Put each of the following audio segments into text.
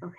Okay.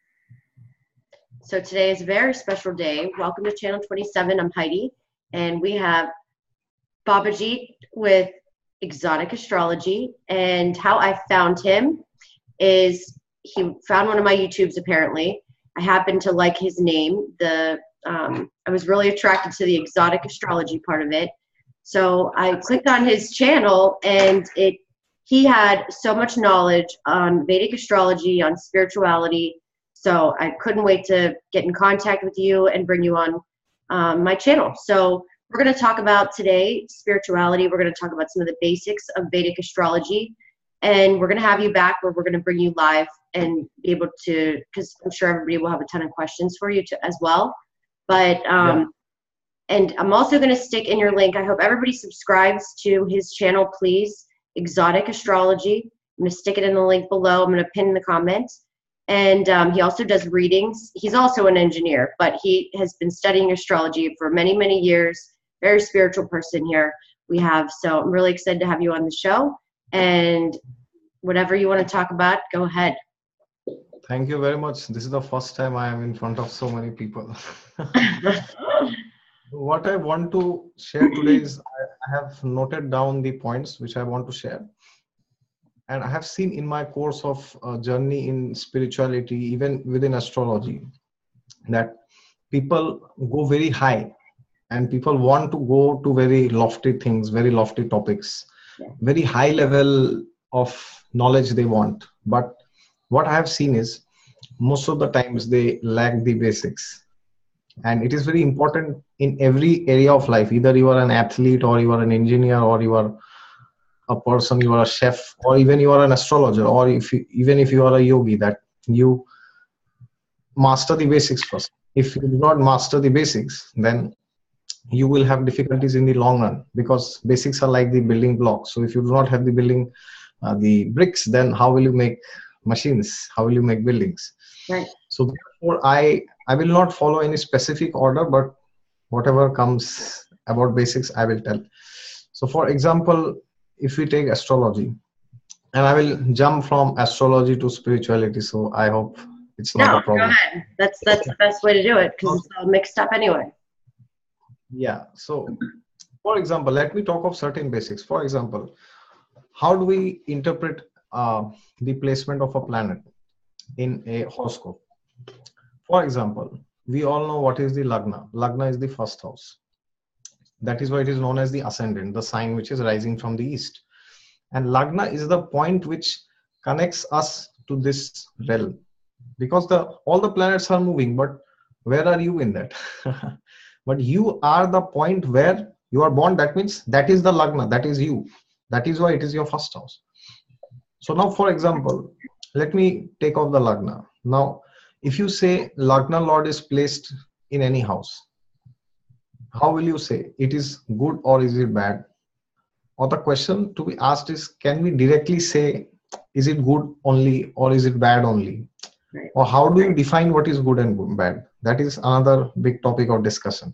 So today is a very special day. Welcome to Channel 27. I'm Heidi, and we have Babaji with Exotic Astrology. And how I found him is he found one of my YouTubes, apparently. I happened to like his name. I was really attracted to the exotic astrology part of it. So I clicked on his channel, and he had so much knowledge on Vedic astrology, on spirituality. So I couldn't wait to get in contact with you and bring you on my channel. So we're going to talk about today spirituality. We're going to talk about some of the basics of Vedic astrology. And we're going to have you back where we're going to bring you live and be able to, because I'm sure everybody will have a ton of questions for you as well. But, and I'm also going to stick in your link. I hope everybody subscribes to his channel, please. Exotic Astrology. I'm going to stick it in the link below. I'm going to pin in the comments. And he also does readings. He's also an engineer, but he has been studying astrology for many, many years. Very spiritual person here we have. So I'm really excited to have you on the show. And whatever you want to talk about, go ahead. Thank you very much. This is the first time I am in front of so many people. What I want to share today is I have noted down the points which I want to share. And I have seen in my course of journey in spirituality, even within astrology, that people go very high and people want to go to very lofty things, very lofty topics, very high level of knowledge they want. But what I have seen is most of the times they lack the basics. And it is very important in every area of life. Either you are an athlete, or you are an engineer, or you are a person, you are a chef, or even you are an astrologer, or even if you are a yogi, that you master the basics first. If you do not master the basics, then you will have difficulties in the long run, because basics are like the building blocks. So if you do not have the bricks, then how will you make machines? How will you make buildings? Right. So therefore, I will not follow any specific order, but whatever comes about basics, I will tell. So for example, if we take astrology, and I will jump from astrology to spirituality. So I hope it's not a problem. Go ahead. That's the best way to do it, because it's all mixed up anyway. Yeah. So for example, let me talk of certain basics. For example, how do we interpret the placement of a planet in a horoscope? For example, we all know what is the Lagna. Lagna is the first house. That is why it is known as the ascendant, the sign which is rising from the east. And Lagna is the point which connects us to this realm. Because all the planets are moving, but where are you in that? But you are the point where you are born. That means that is the Lagna, that is you. That is why it is your first house. So now, for example, let me take off the Lagna. Now, if you say Lagna Lord is placed in any house, how will you say it is good or is it bad? Or the question to be asked is, can we directly say, is it good only or is it bad only? Right. Or how do you define what is good and bad? That is another big topic of discussion.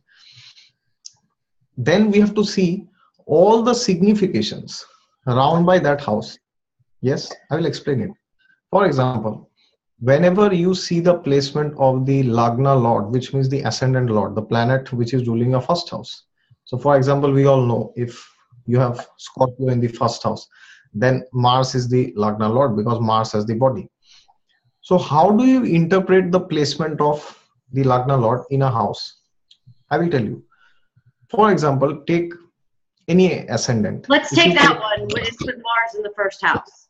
Then we have to see all the significations around by that house. Yes, I will explain it. For example, whenever you see the placement of the Lagna Lord, which means the ascendant Lord, the planet which is ruling a first house. So for example, we all know if you have Scorpio in the first house, then Mars is the Lagna Lord, because Mars has the body. So how do you interpret the placement of the Lagna Lord in a house? I will tell you. For example, take any ascendant. Let's take that one. It's with Mars in the first house.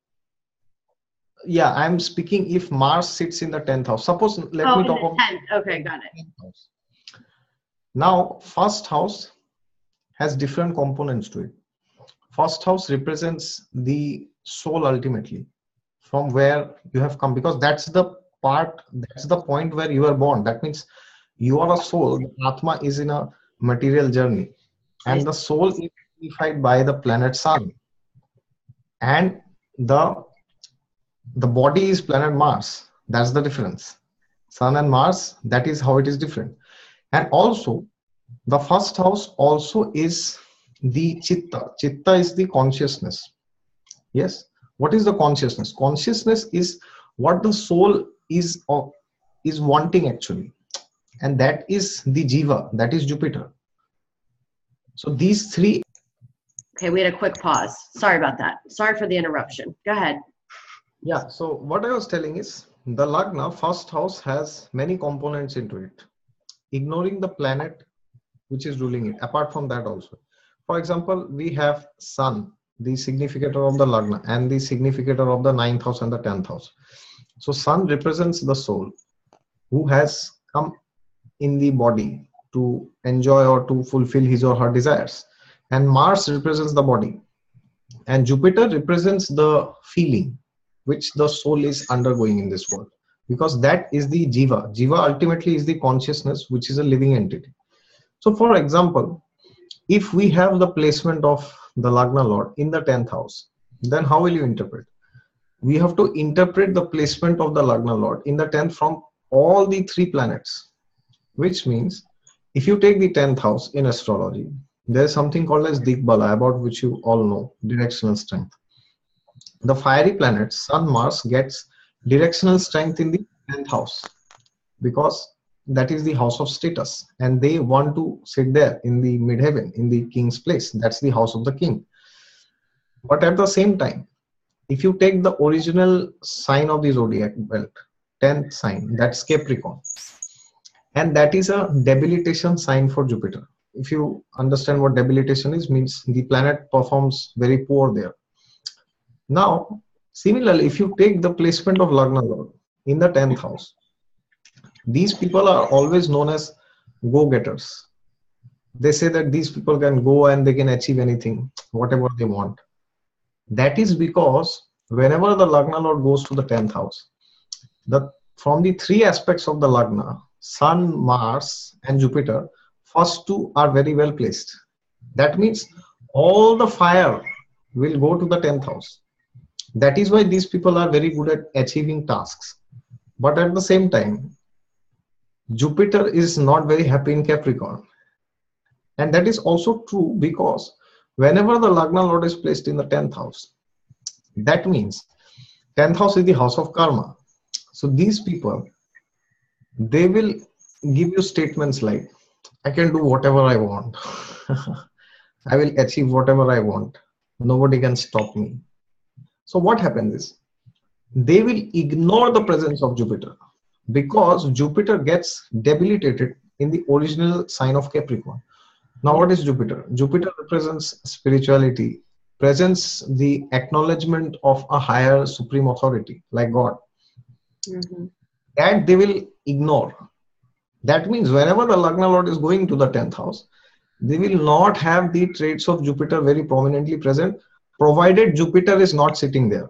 Yeah, I'm speaking if Mars sits in the 10th house. Suppose, let me talk about 10th. Okay, got it. 10th house. Now, first house has different components to it. First house represents the soul ultimately, from where you have come, because that's the point where you are born. That means you are a soul. The Atma is in a material journey, and the soul is signified by the planet Sun, and the body is planet Mars. That's the difference. Sun and Mars, that is how it is different. And also, the first house also is the Chitta. Chitta is the consciousness. Yes. What is the consciousness? Consciousness is what the soul is wanting actually, and that is the jiva, that is Jupiter. So these three. Okay, we had a quick pause. Sorry about that. Sorry for the interruption. Go ahead. Yeah, so what I was telling is the Lagna first house has many components into it, ignoring the planet which is ruling it. Apart from that also, for example, we have Sun, the significator of the Lagna, and the significator of the 9th house and the 10th house. So Sun represents the soul who has come in the body to enjoy or to fulfill his or her desires, and Mars represents the body, and Jupiter represents the feeling which the soul is undergoing in this world, because that is the jiva. Jiva ultimately is the consciousness, which is a living entity. So for example, if we have the placement of the Lagna Lord in the 10th house, then how will you interpret? We have to interpret the placement of the Lagna Lord in the 10th from all the three planets, which means if you take the 10th house in astrology, there is something called as Digbala, about which you all know, directional strength. The fiery planet Sun, Mars gets directional strength in the 10th house because that is the house of status, and they want to sit there in the midheaven, in the king's place. That's the house of the king. But at the same time, if you take the original sign of the zodiac belt, 10th sign, that's Capricorn, and that is a debilitation sign for Jupiter. If you understand what debilitation is, means the planet performs very poor there. Now, similarly, if you take the placement of Lagna Lord in the 10th house, these people are always known as go-getters. They say that these people can go and they can achieve anything, whatever they want. That is because whenever the Lagna Lord goes to the 10th house, from the three aspects of the Lagna, Sun, Mars, and Jupiter, first two are very well placed. That means all the fire will go to the 10th house. That is why these people are very good at achieving tasks. But at the same time, Jupiter is not very happy in Capricorn. And that is also true because whenever the Lagna Lord is placed in the 10th house, that means 10th house is the house of karma. So these people, they will give you statements like, I can do whatever I want. I will achieve whatever I want. Nobody can stop me. So what happens is, they will ignore the presence of Jupiter because Jupiter gets debilitated in the original sign of Capricorn. Now, what is Jupiter? Jupiter represents spirituality, presents the acknowledgement of a higher supreme authority like God. Mm-hmm. That they will ignore. That means whenever the Lagna Lord is going to the 10th house, they will not have the traits of Jupiter very prominently present, provided Jupiter is not sitting there.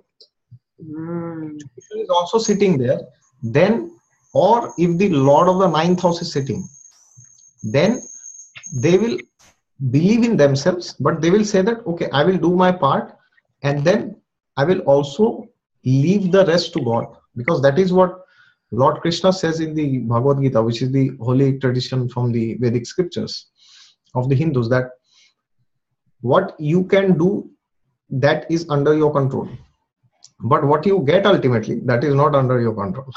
Jupiter is also sitting there, then, or if the Lord of the 9th house is sitting, then they will believe in themselves, but they will say that, okay, I will do my part, and then I will also leave the rest to God, because that is what Lord Krishna says in the Bhagavad Gita, which is the holy tradition from the Vedic scriptures of the Hindus, that what you can do, that is under your control. But what you get ultimately, that is not under your control.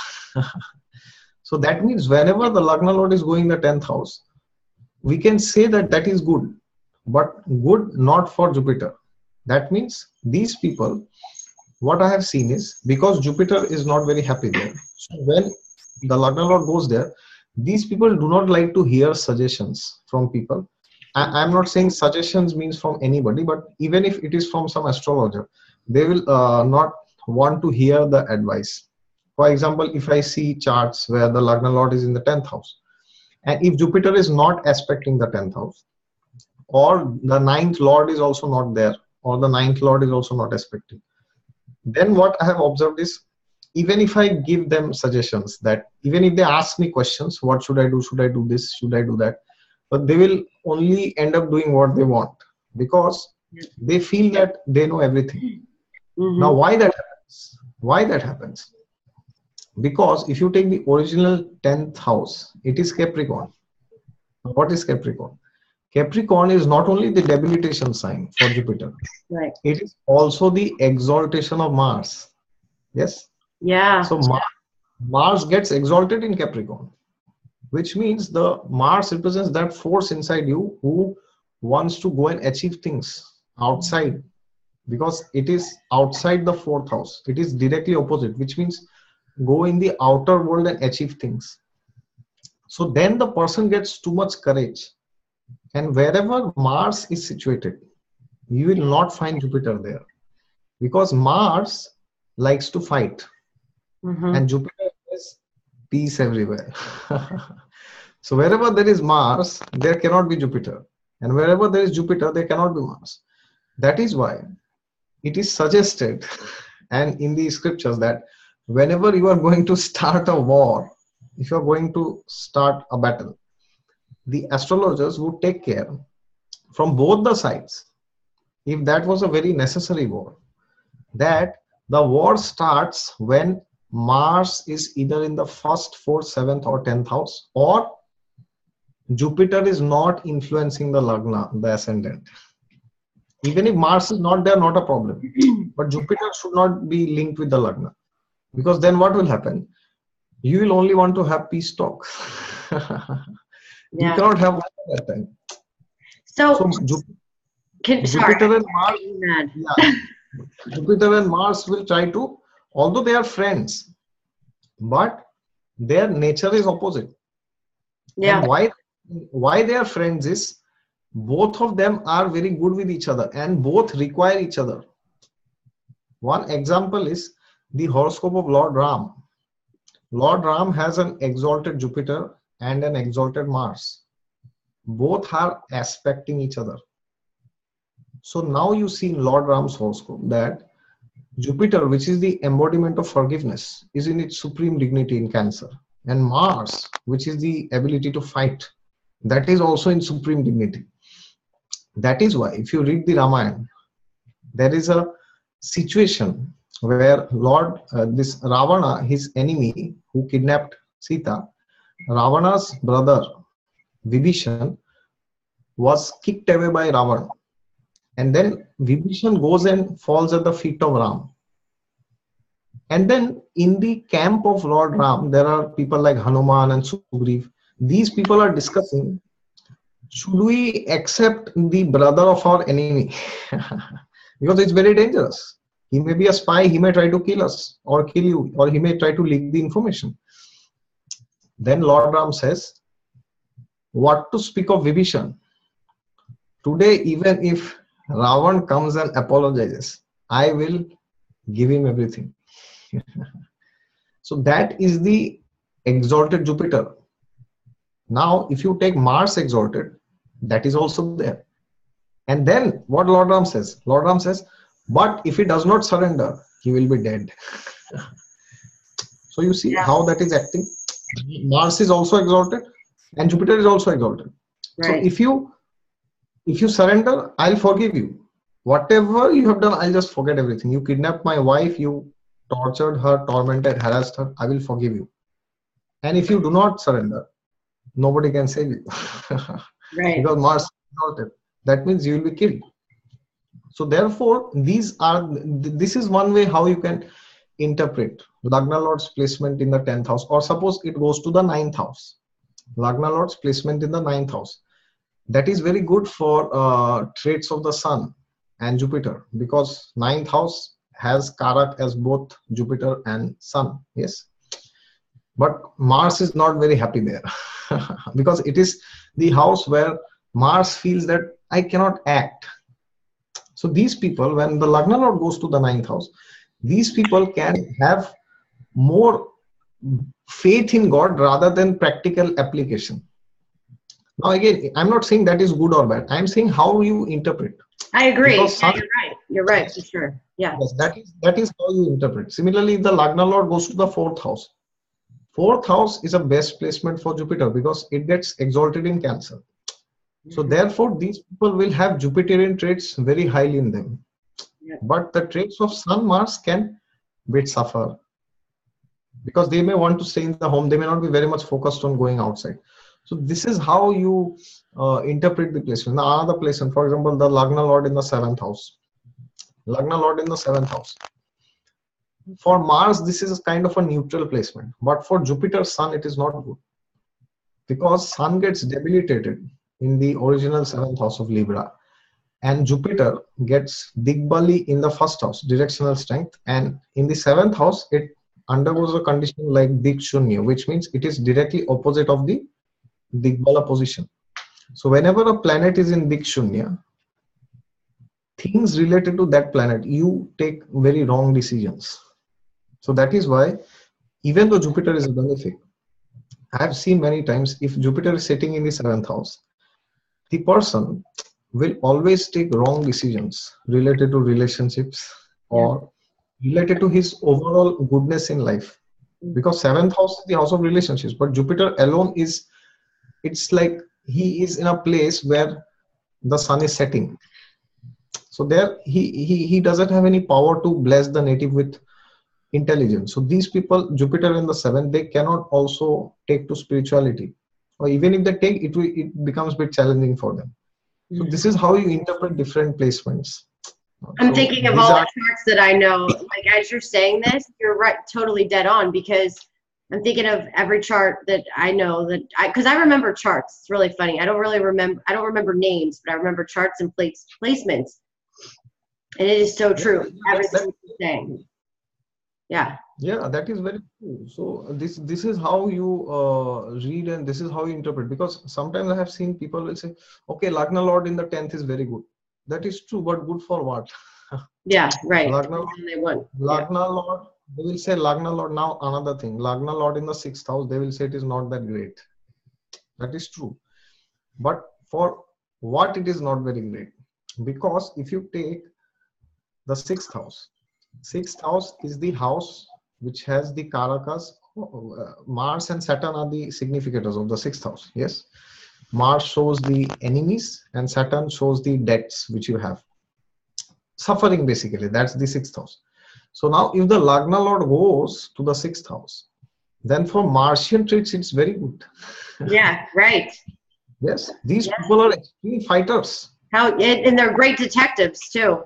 So that means whenever the Lagna Lord is going the 10th house, we can say that that is good, but good not for Jupiter. That means these people, what I have seen is, because Jupiter is not very happy there, so when the Lagna Lord goes there, these people do not like to hear suggestions from people. I'm not saying suggestions means from anybody, but even if it is from some astrologer, they will not want to hear the advice. For example, if I see charts where the Lagna Lord is in the 10th house, and if Jupiter is not aspecting the 10th house, or the 9th Lord is also not there, or the 9th Lord is also not aspecting, then what I have observed is, even if I give them suggestions, that even if they ask me questions, what should I do? Should I do this? Should I do that? But they will only end up doing what they want, because they feel that they know everything. Mm-hmm. Now, why that happens? Why that happens? Because if you take the original 10th house, it is Capricorn. What is Capricorn? Capricorn is not only the debilitation sign for Jupiter, right? It is also the exaltation of Mars. Yes? Yeah. So Mars gets exalted in Capricorn, which means the Mars represents that force inside you who wants to go and achieve things outside, because it is outside the fourth house. It is directly opposite, which means go in the outer world and achieve things. So then the person gets too much courage. And wherever Mars is situated, you will not find Jupiter there, because Mars likes to fight and Jupiter is peace everywhere. So wherever there is Mars, there cannot be Jupiter. And wherever there is Jupiter, there cannot be Mars. That is why it is suggested and in the scriptures that whenever you are going to start a war, if you are going to start a battle, the astrologers would take care from both the sides, if that was a very necessary war, that the war starts when Mars is either in the first, fourth, seventh, or 10th house, or Jupiter is not influencing the Lagna, the ascendant. Even if Mars is not there, not a problem. But Jupiter should not be linked with the Lagna. Because then what will happen? You will only want to have peace talk. You cannot have that at that time. So Jupiter and Mars, Jupiter and Mars will try to, although they are friends, but their nature is opposite. Yeah. And why they are friends is both of them are very good with each other and both require each other. One example is the horoscope of Lord Ram. Lord Ram has an exalted Jupiter and an exalted Mars. Both are aspecting each other. So now you see in Lord Ram's horoscope that Jupiter, which is the embodiment of forgiveness, is in its supreme dignity in Cancer. And Mars, which is the ability to fight, that is also in supreme dignity. That is why if you read the Ramayana, there is a situation where this Ravana, his enemy who kidnapped Sita, Ravana's brother Vibhishan was kicked away by Ravana. And then Vibhishan goes and falls at the feet of Ram. And then in the camp of Lord Ram, there are people like Hanuman and Sugriv. These people are discussing, should we accept the brother of our enemy? Because it's very dangerous. He may be a spy, he may try to kill us or kill you, or he may try to leak the information. Then Lord Ram says, what to speak of Vibhishan? Today, even if Ravan comes and apologizes, I will give him everything. So that is the exalted Jupiter. Now, if you take Mars exalted, that is also there. And then what Lord Ram says? Lord Ram says, but if he does not surrender, he will be dead. So you see how that is acting. Mars is also exalted and Jupiter is also exalted. Right. So if you surrender, I'll forgive you. Whatever you have done, I'll just forget everything. You kidnapped my wife, you tortured her, tormented, harassed her, I will forgive you. And if you do not surrender, nobody can save you. Right. Because Mars is exalted. That means you will be killed. So therefore, this is one way how you can interpret Lagna Lord's placement in the 10th house, or suppose it goes to the 9th house. Lagna Lord's placement in the 9th house. That is very good for traits of the Sun and Jupiter, because 9th house has Karak as both Jupiter and Sun. Yes. But Mars is not very happy there because it is the house where Mars feels that I cannot act. So these people, when the Lagna Lord goes to the 9th house, these people can have more faith in God rather than practical application. Now again, I'm not saying that is good or bad. I'm saying how you interpret. I agree. Yeah, you're right. You're right, for sure. Yeah. Yes, that is how you interpret. Similarly, if the Lagna Lord goes to the 4th house. 4th house is a best placement for Jupiter because it gets exalted in Cancer. So therefore, these people will have Jupiterian traits very highly in them. Yeah. But the traits of Sun, Mars can bit suffer because they may want to stay in the home. They may not be very much focused on going outside. So this is how you interpret the placement. Now, another placement, for example, the Lagna Lord in the 7th house. Lagna Lord in the 7th house. For Mars, this is kind of a neutral placement, but for Jupiter, Sun, it is not good because Sun gets debilitated in the original seventh house of Libra, and Jupiter gets Digbali in the first house, directional strength, and in the seventh house, it undergoes a condition like Dikshunya, which means it is directly opposite of the Digbala position. So whenever a planet is in Dikshunya, things related to that planet, you take very wrong decisions. So that is why, even though Jupiter is a benefic, I have seen many times if Jupiter is sitting in the seventh house, the person will always take wrong decisions related to relationships or related to his overall goodness in life. Because seventh house is the house of relationships, but Jupiter alone is, it's like he is in a place where the sun is setting. So there he doesn't have any power to bless the native with intelligence. So these people, Jupiter in the seventh, they cannot also take to spirituality, or even if they take it, it becomes a bit challenging for them. So this is how you interpret different placements. I'm thinking of all the charts that I know. Like as you're saying this, you're right, totally dead on, because I'm thinking of every chart that I know that because I remember charts. It's really funny. I don't remember names, but I remember charts and placements. And it is so true. Everything you're saying. Yeah. Yeah, that is very true. So this is how you read, and this is how you interpret. Because sometimes I have seen people will say, okay, Lagna Lord in the 10th is very good. That is true, but good for what? Yeah, right. Lagna Lord, they will say Lagna Lord. Now another thing, Lagna Lord in the 6th house, they will say it is not that great. That is true. But for what it is not very great? Because if you take the 6th house, 6th house is the house which has the Karakas. Mars and Saturn are the significators of the 6th house. Yes. Mars shows the enemies and Saturn shows the debts which you have. Suffering basically, that's the 6th house. So now if the Lagna Lord goes to the 6th house, then for Martian traits, it's very good. Yeah, right. Yes, these people are extreme fighters. And they're great detectives too.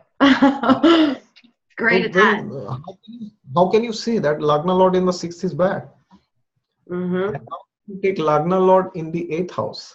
Great at that. How can you say that Lagna Lord in the 6th is bad? And now you take Lagna Lord in the 8th house.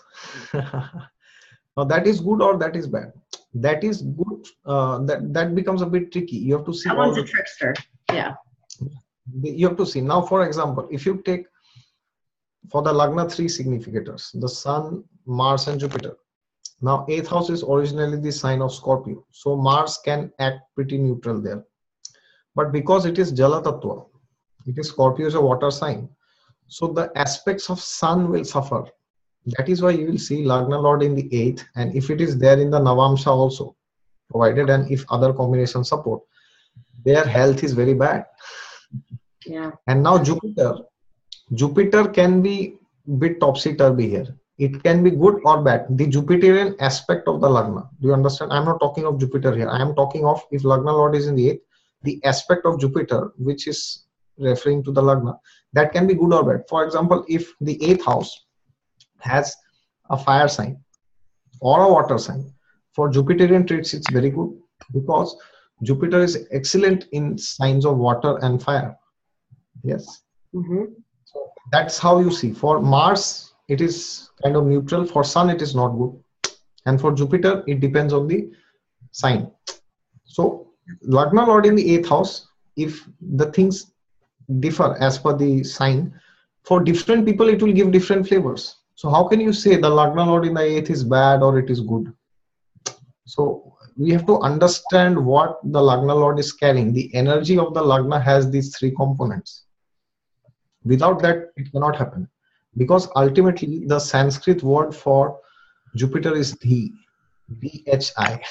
Now that is good or that is bad? That is good. That becomes a bit tricky. You have to see. That one's a trickster. Yeah. You have to see. Now, for example, if you take for the Lagna 3 significators, the Sun, Mars, and Jupiter. Now, 8th house is originally the sign of Scorpio. So Mars can act pretty neutral there. But because it is Jala Tattva, it is Scorpio is a water sign. So the aspects of Sun will suffer. That is why you will see Lagna Lord in the 8th. And if it is there in the Navamsha also, provided and if other combinations support, their health is very bad. Yeah. And now Jupiter can be a bit topsy-turvy here. It can be good or bad. The Jupiterian aspect of the Lagna. Do you understand? I'm not talking of Jupiter here. I am talking of if Lagna Lord is in the 8th, the aspect of Jupiter, which is referring to the Lagna, that can be good or bad. For example, if the 8th house has a fire sign or a water sign, for Jupiterian traits, it's very good because Jupiter is excellent in signs of water and fire. Yes. So that's how you see. For Mars, it is kind of neutral. For Sun, it is not good. And for Jupiter, it depends on the sign. So Lagna Lord in the 8th house, if the things differ as per the sign, for different people, it will give different flavors. So how can you say the Lagna Lord in the 8th is bad or it is good? So we have to understand what the Lagna Lord is carrying. The energy of the Lagna has these 3 components. Without that, it cannot happen. Because ultimately, the Sanskrit word for Jupiter is Dhi, D-H-I.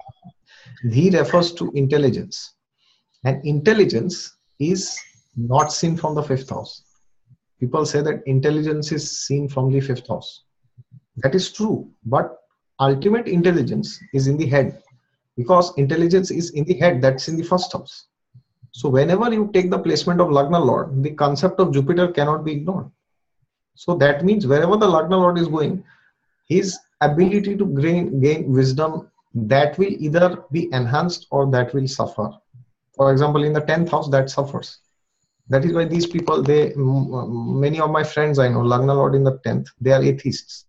Dhi refers to intelligence. And intelligence is not seen from the 5th house. People say that intelligence is seen from the 5th house. That is true. But ultimate intelligence is in the head. Because intelligence is in the head, that's in the 1st house. So whenever you take the placement of Lagna Lord, the concept of Jupiter cannot be ignored. So that means wherever the Lagna Lord is going, his ability to gain wisdom, that will either be enhanced or that will suffer. For example, in the 10th house, that suffers. That is why these people, many of my friends I know, Lagna Lord in the 10th, they are atheists.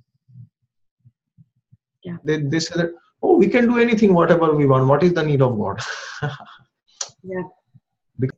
Yeah. They say that, oh, we can do anything, whatever we want. What is the need of God? Yeah. Because,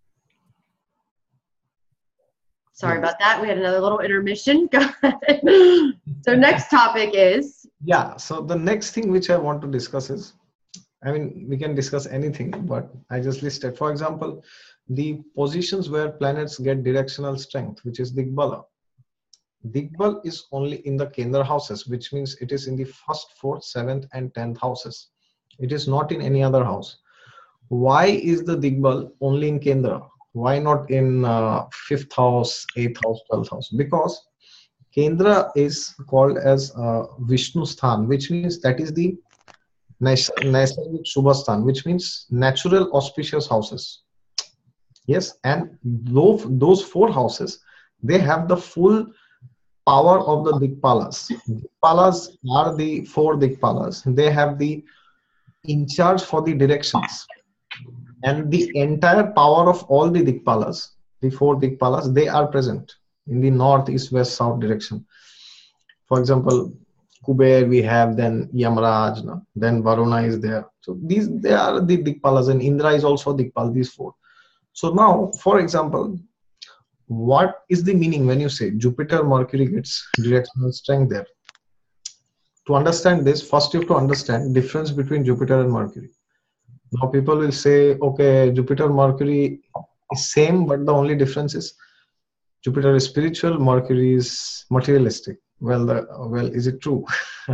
sorry about that. We had another little intermission. Go ahead. So next topic is. Yeah. So the next thing which I want to discuss is, I mean, we can discuss anything, but I just listed, for example, the positions where planets get directional strength, which is Digbala. Digbal is only in the Kendra houses, which means it is in the 1st, 4th, 7th, and 10th houses. It is not in any other house. Why is the Digbal only in Kendra? Why not in 5th house, 8th house, 12th house? Because Kendra is called as Vishnu Sthan, which means that is the Naisargik Shubhasthan, which means natural auspicious houses. Yes, and those 4 houses, they have the full power of the Dikpalas. Dikpalas are the 4 Dikpalas. They have the in charge for the directions. And the entire power of all the Dikpalas, the 4 Dikpalas, they are present in the north, east, west, south direction. For example, Kuber we have, then Yamraj, then Varuna is there. So they are the Dikpalas, and Indra is also Dikpal, these 4. So now, for example, what is the meaning when you say Jupiter, Mercury gets directional strength there? To understand this, first you have to understand difference between Jupiter and Mercury. Now people will say, okay, Jupiter, Mercury is same, but the only difference is Jupiter is spiritual, Mercury is materialistic. Well, is it true?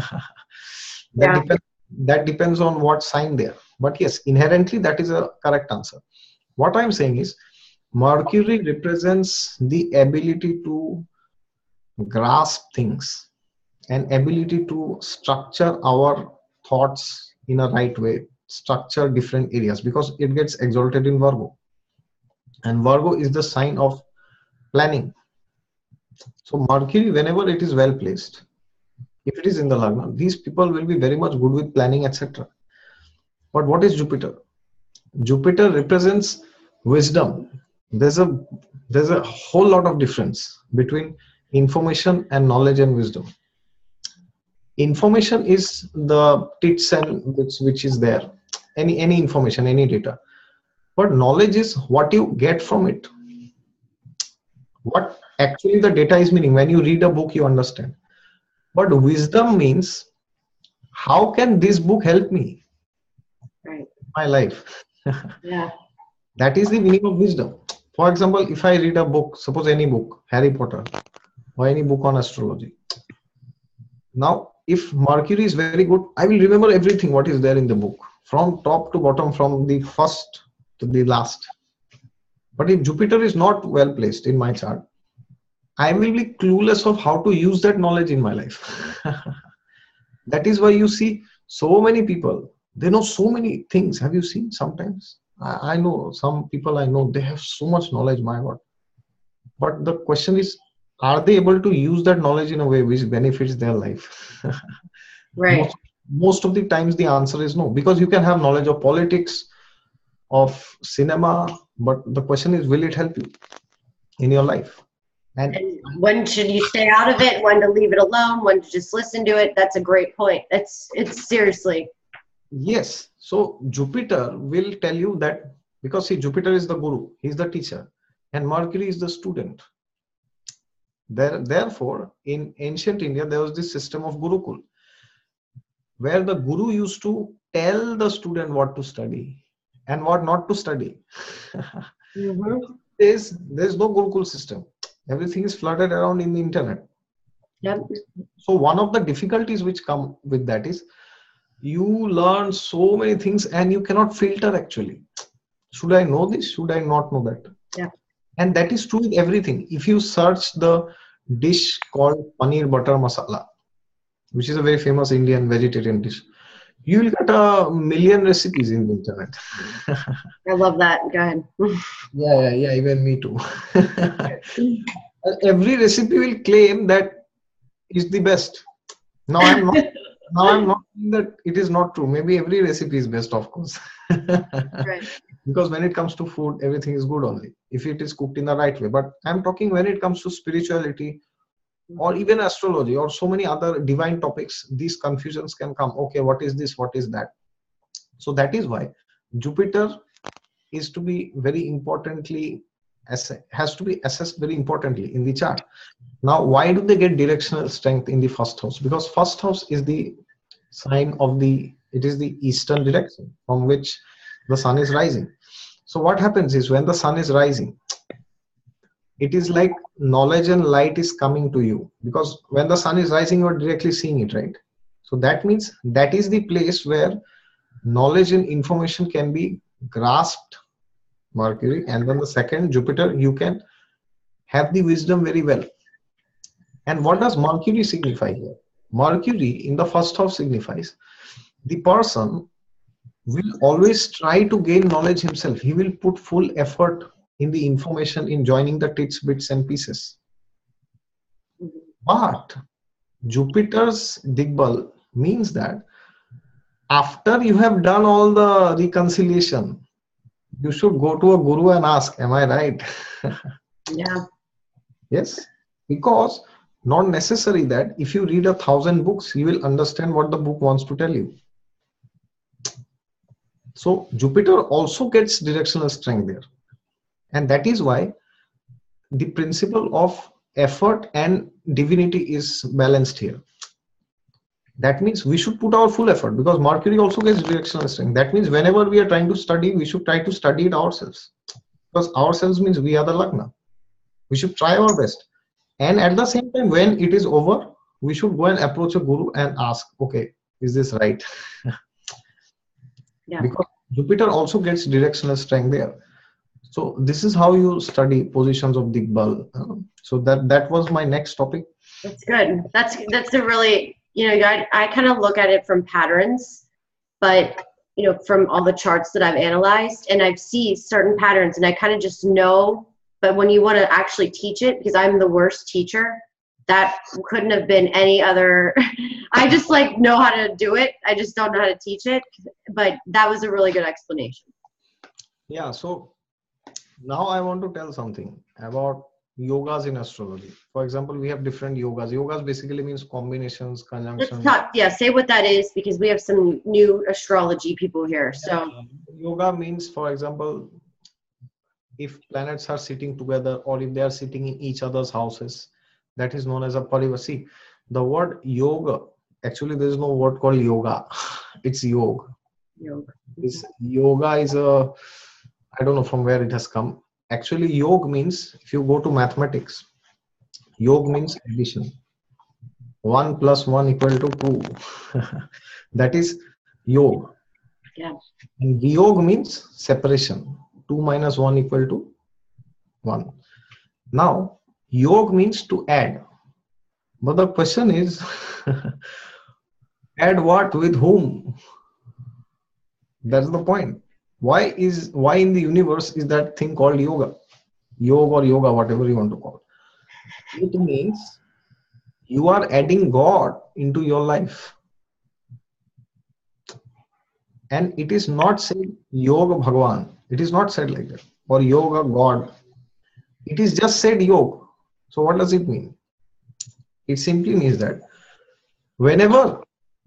That depends on what sign there. But yes, inherently that is a correct answer. What I'm saying is, Mercury represents the ability to grasp things and ability to structure our thoughts in a right way, structure different areas, because it gets exalted in Virgo. And Virgo is the sign of planning. So Mercury, whenever it is well placed, if it is in the Lagna, these people will be very much good with planning, etc. But what is Jupiter? Jupiter represents wisdom. There's a whole lot of difference between information and knowledge and wisdom. Information is the tits and bits which is there, any information, any data. But knowledge is what you get from it, what actually the data is meaning. When you read a book, you understand. But wisdom means, how can this book help me in my life? Yeah. That is the meaning of wisdom. For example, if I read a book, suppose any book, Harry Potter, or any book on astrology. Now, if Mercury is very good, I will remember everything what is there in the book, from top to bottom, from the first to the last. But if Jupiter is not well placed in my chart, I will be clueless of how to use that knowledge in my life. That is why you see so many people, they know so many things. Have you seen sometimes? I know some people I know, they have so much knowledge, my God. But the question is, are they able to use that knowledge in a way which benefits their life? Right. Most of the times the answer is no, because you can have knowledge of politics, of cinema, but the question is, will it help you in your life? And when should you stay out of it? When to leave it alone? When to just listen to it? That's a great point. It's seriously. Yes. So Jupiter will tell you that, because see, Jupiter is the guru, he's the teacher, and Mercury is the student. Therefore, in ancient India, there was this system of Gurukul, where the guru used to tell the student what to study and what not to study. Mm-hmm. There's no Gurukul system. Everything is flooded around in the internet. Yep. So one of the difficulties which come with that is, you learn so many things and you cannot filter actually. Should I know this? Should I not know that? Yeah. And that is true with everything. If you search the dish called paneer butter masala, which is a very famous Indian vegetarian dish, you will get a million recipes in the internet. I love that. Go ahead. Yeah, even me too. Every recipe will claim that is the best. Now I'm not saying that it is not true. Maybe every recipe is best, of course. Right. because when it comes to food, everything is good only if it is cooked in the right way. But I'm talking when it comes to spirituality or even astrology or so many other divine topics, these confusions can come. Okay, what is this? What is that? So that is why Jupiter is to be very importantly, has to be assessed very importantly in the chart. Now, why do they get directional strength in the first house? Because first house is the sign of it is the eastern direction from which the sun is rising. So what happens is when the sun is rising, it is like knowledge and light is coming to you, because when the sun is rising, you are directly seeing it, right? So that means that is the place where knowledge and information can be grasped, Mercury. And then the second, Jupiter, you can have the wisdom very well. And what does Mercury signify here? Mercury in the first house signifies the person will always try to gain knowledge himself. He will put full effort in the information, in joining the tits, bits and pieces. But Jupiter's Digbal means that after you have done all the reconciliation, you should go to a guru and ask, am I right? Yeah. Yes, because not necessary that if you read 1,000 books, you will understand what the book wants to tell you. So Jupiter also gets directional strength there. And that is why the principle of effort and divinity is balanced here. That means we should put our full effort, because Mercury also gets directional strength. That means whenever we are trying to study, we should try to study it ourselves. Because ourselves means we are the Lagna. We should try our best. And at the same time, when it is over, we should go and approach a guru and ask, okay, is this right? Yeah. Because Jupiter also gets directional strength there. So this is how you study positions of Digbal. So that was my next topic. That's good. That's a really, I kind of look at it from patterns, but from all the charts that I've analyzed, and I see certain patterns and I kind of just know. But when you want to actually teach it, because I'm the worst teacher, that couldn't have been any other. I just know how to do it. I just don't know how to teach it. But that was a really good explanation. Yeah. So now I want to tell something about yogas in astrology. For example, we have different yogas. Yogas basically means combinations, conjunctions. Say what that is, because we have some new astrology people here. So yoga means, for example, if planets are sitting together or if they are sitting in each other's houses, that is known as a parivar. See, the word yoga, actually there is no word called yoga. It's yoga. Yoga is I don't know from where it has come. Actually, yoga means, if you go to mathematics, yoga means addition. 1 + 1 = 2. That is yoga. Yeah. And viyog means separation. 2 - 1 = 1. Now, yoga means to add. But the question is, add what, with whom? That's the point. Why in the universe is that thing called yoga? Yoga or yoga, whatever you want to call it. It means you are adding God into your life. And it is not said yoga Bhagwan. It is not said like that. Or yoga God. It is just said yoga. So what does it mean? It simply means that wherever,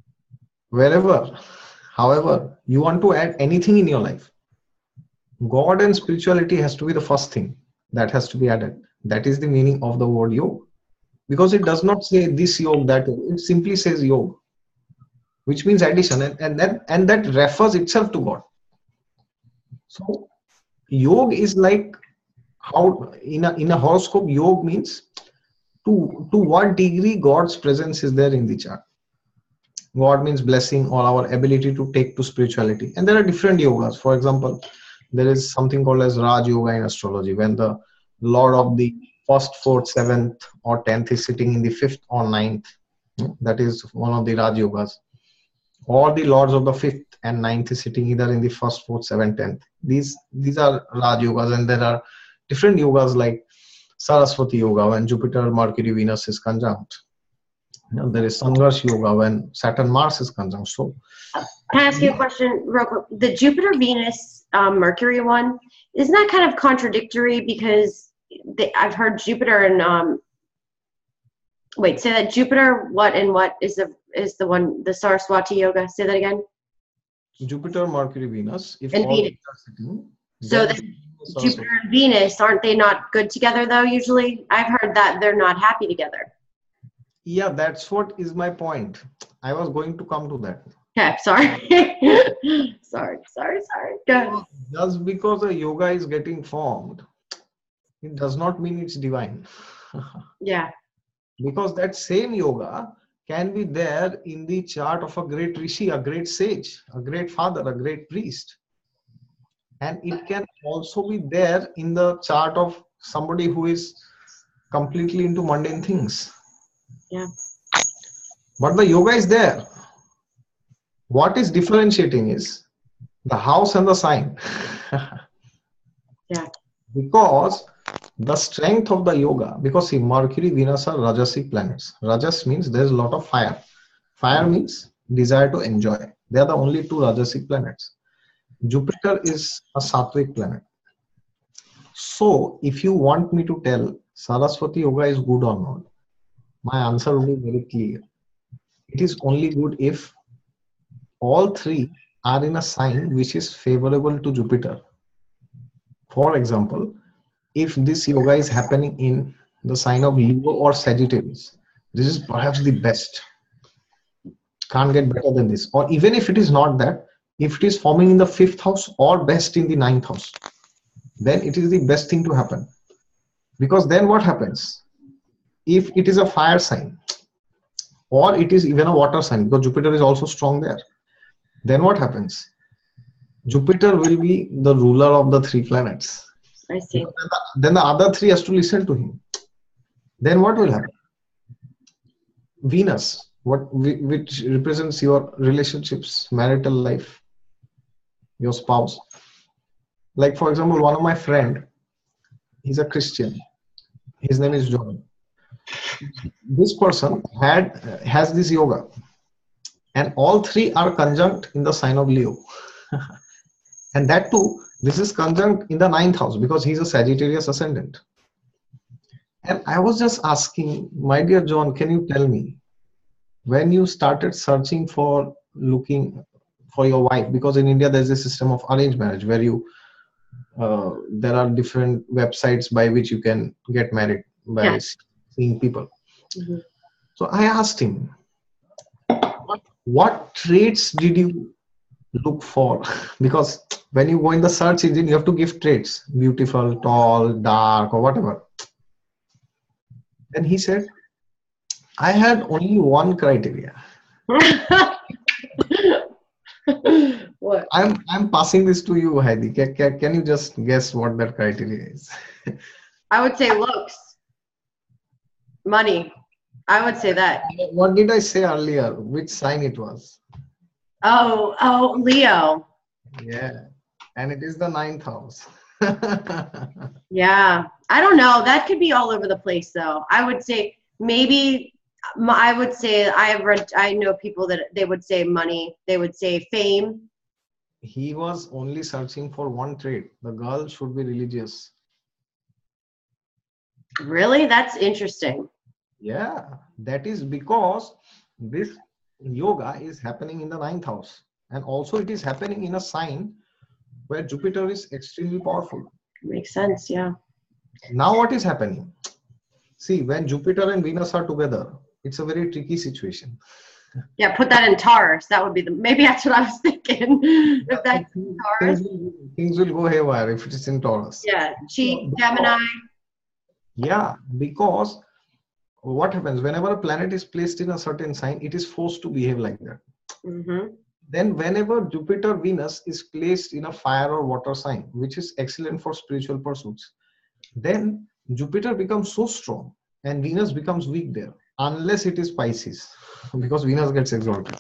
however, you want to add anything in your life, God and spirituality has to be the first thing that has to be added. That is the meaning of the word yoga. Because it does not say this yoga, that yoga. It simply says yoga, which means addition, and that refers itself to God. So yoga is like how in a horoscope, yoga means to what degree God's presence is there in the chart. God means blessing or our ability to take to spirituality. And there are different yogas. For example, there is something called as Raj Yoga in astrology, when the Lord of the 1st, 4th, 7th or 10th is sitting in the 5th or 9th. That is one of the Raj Yogas. Or the Lords of the 5th and 9th is sitting either in the 1st, 4th, 7th, 10th. These are Raj Yogas, and there are different yogas like Saraswati Yoga, when Jupiter, Mercury, Venus is conjunct. There is Sangharsh Yoga, when Saturn, Mars is conjunct. So Can I ask you a question real quick? The Jupiter, Venus, Mercury one, isn't that kind of contradictory because I've heard Jupiter and wait, say that Jupiter, what and what is the one, the Saraswati yoga? Say that again. Jupiter, Mercury, Venus. If and all Venus. are sitting, So then the Jupiter and Venus, aren't they not good together though? Usually, I've heard that they're not happy together. Yeah, that's what is my point. I was going to come to that. Okay, sorry. sorry. Go ahead. Just because a yoga is getting formed, it does not mean it's divine. Yeah. Because that same yoga can be there in the chart of a great rishi, a great sage, a great father, a great priest. And it can also be there in the chart of somebody who is completely into mundane things. Yeah. But the yoga is there. What is differentiating is the house and the sign. Yeah. Because the strength of the yoga, because see, Mercury, Venus are Rajasic planets. Rajas means there's a lot of fire. Fire means desire to enjoy. They are the only two Rajasic planets. Jupiter is a Sattvic planet. So, if you want me to tell Saraswati yoga is good or not, my answer will be very clear. It is only good if all three are in a sign which is favorable to Jupiter. For example, if this yoga is happening in the sign of Leo or Sagittarius, this is perhaps the best. Can't get better than this. Or even if it is not that, if it is forming in the 5th house or best in the 9th house, then it is the best thing to happen. Because then what happens? If it is a fire sign or it is even a water sign, because Jupiter is also strong there, then what happens? Jupiter will be the ruler of the 3 planets. I see. Then the other 3 has to listen to him. Then what will happen? Venus, which represents your relationships, marital life, your spouse. Like for example, one of my friend, he's a Christian. His name is John. This person has this yoga, and all 3 are conjunct in the sign of Leo. And that too, this is conjunct in the 9th house because he's a Sagittarius ascendant. And I was just asking, my dear John, can you tell me when you started searching for looking for your wife? Because in India there's a system of arranged marriage where there are different websites by which you can get married by seeing people. Mm-hmm. So I asked him, what traits did you look for? Because when you go in the search engine, you have to give traits: beautiful, tall, dark, or whatever. And he said, I had only one criteria. What? I'm passing this to you, Heidi. Can you just guess what that criteria is? I would say looks, money. I would say that. What did I say earlier? Which sign it was? Oh, Leo. Yeah, and it is the 9th house. Yeah, I don't know. That could be all over the place, though. I would say maybe. I would say I know people that they would say money. They would say fame. He was only searching for one trait. The girl should be religious. Really? That's interesting. Yeah, that is because this yoga is happening in the 9th house. And also it is happening in a sign where Jupiter is extremely powerful. Makes sense, yeah. Now what is happening? See, when Jupiter and Venus are together, it's a very tricky situation. Yeah, put that in Taurus. That would be maybe that's what I was thinking. If that's Taurus. Things will go haywire if it is in Taurus. Yeah, Gemini. Yeah, because what happens whenever a planet is placed in a certain sign, it is forced to behave like that. Mm-hmm. Then whenever Jupiter Venus is placed in a fire or water sign, which is excellent for spiritual pursuits, then Jupiter becomes so strong and Venus becomes weak there, unless it is Pisces, because Venus gets exalted.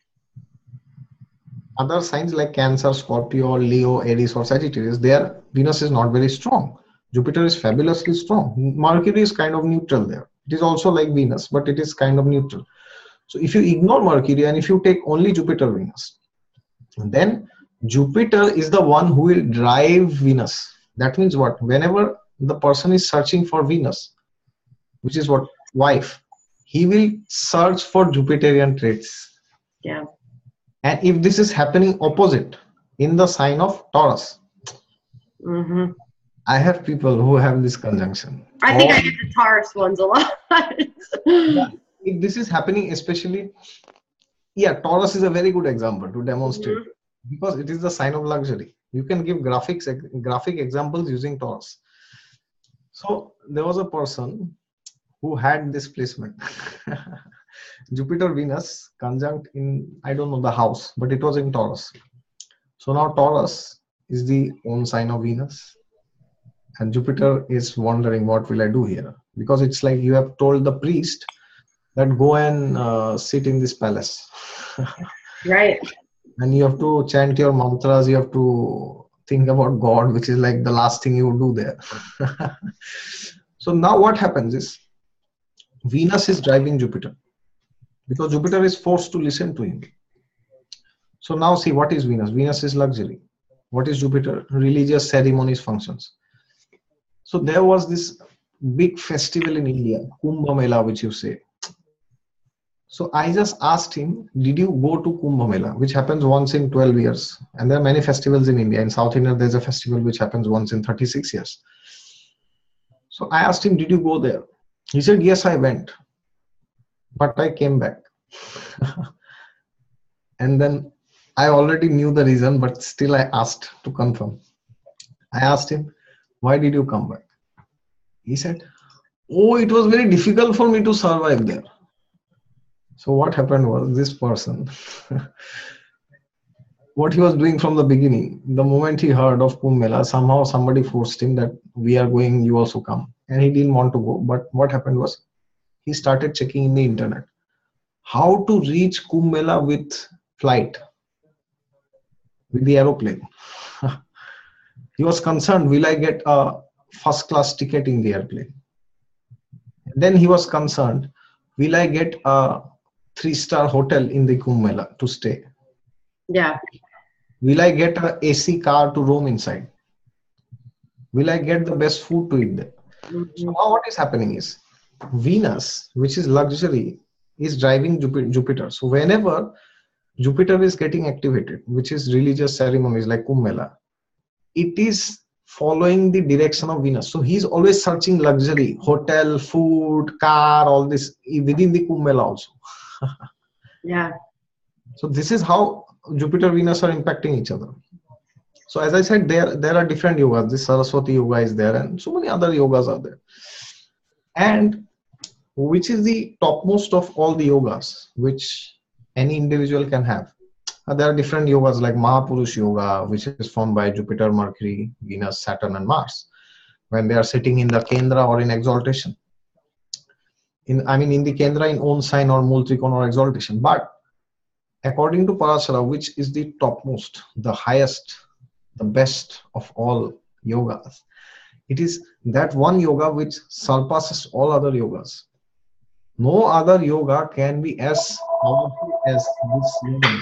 Other signs like Cancer, Scorpio, Leo, Aries or Sagittarius, their Venus is not very strong. Jupiter is fabulously strong. Mercury is kind of neutral there. It is also like Venus, but it is kind of neutral. So if you ignore Mercury and if you take only Jupiter Venus, Then Jupiter is the one who will drive Venus. That means what? Whenever the person is searching for Venus, which is what? Wife, he will search for Jupiterian traits. Yeah. And if this is happening opposite in the sign of Taurus, Mm-hmm. I have people who have this conjunction. I think I get the Taurus ones a lot. Yeah, if this is happening, especially, yeah, Taurus is a very good example to demonstrate because it is the sign of luxury. You can give graphic examples using Taurus. So there was a person who had this placement. Jupiter Venus conjunct in, I don't know the house, but it was in Taurus. So now Taurus is the own sign of Venus, and Jupiter is wondering, what will I do here? Because it's like you have told the priest that go and sit in this palace. Right. And you have to chant your mantras, you have to think about God, which is like the last thing you do there. So now what happens is Venus is driving Jupiter because Jupiter is forced to listen to him. So now see, what is Venus? Venus is luxury. What is Jupiter? Religious ceremonies, functions. So there was this big festival in India, Kumbh Mela, which you say. So I just asked him, did you go to Kumbh Mela, which happens once in 12 years? And there are many festivals in India. In South India, there's a festival which happens once in 36 years. So I asked him, did you go there? He said, yes, I went. But I came back. And then I already knew the reason, but still I asked to confirm. I asked him, why did you come back? He said, oh, it was very difficult for me to survive there. So what happened was, this person, what he was doing from the beginning, the moment he heard of Kumbh Mela, somehow somebody forced him that we are going, you also come. And he didn't want to go. But what happened was, he started checking in the internet how to reach Kumbh Mela with flight, with the aeroplane. He was concerned, will I get a first class ticket in the airplane? Then he was concerned, will I get a 3-star hotel in the Kumbh Mela to stay? Yeah. Will I get an AC car to roam inside? Will I get the best food to eat there? So now what is happening is, Venus, which is luxury, is driving Jupiter. So whenever Jupiter is getting activated, which is religious ceremonies like Kumbh Mela, it is following the direction of Venus. So he's always searching luxury, hotel, food, car, all this within the Kumbh Mela also. Yeah. So this is how Jupiter, Venus are impacting each other. So as I said, there are different yogas. This Saraswati yoga is there, and so many other yogas are there. And which is the topmost of all the yogas which any individual can have? There are different yogas like Mahapurush Yoga, which is formed by Jupiter, Mercury, Venus, Saturn, and Mars when they are sitting in the Kendra or in exaltation. In the Kendra in own sign or Multrikon or exaltation. But according to Parashara, which is the topmost, the highest, the best of all yogas, it is that one yoga which surpasses all other yogas. No other yoga can be as powerful as this yoga.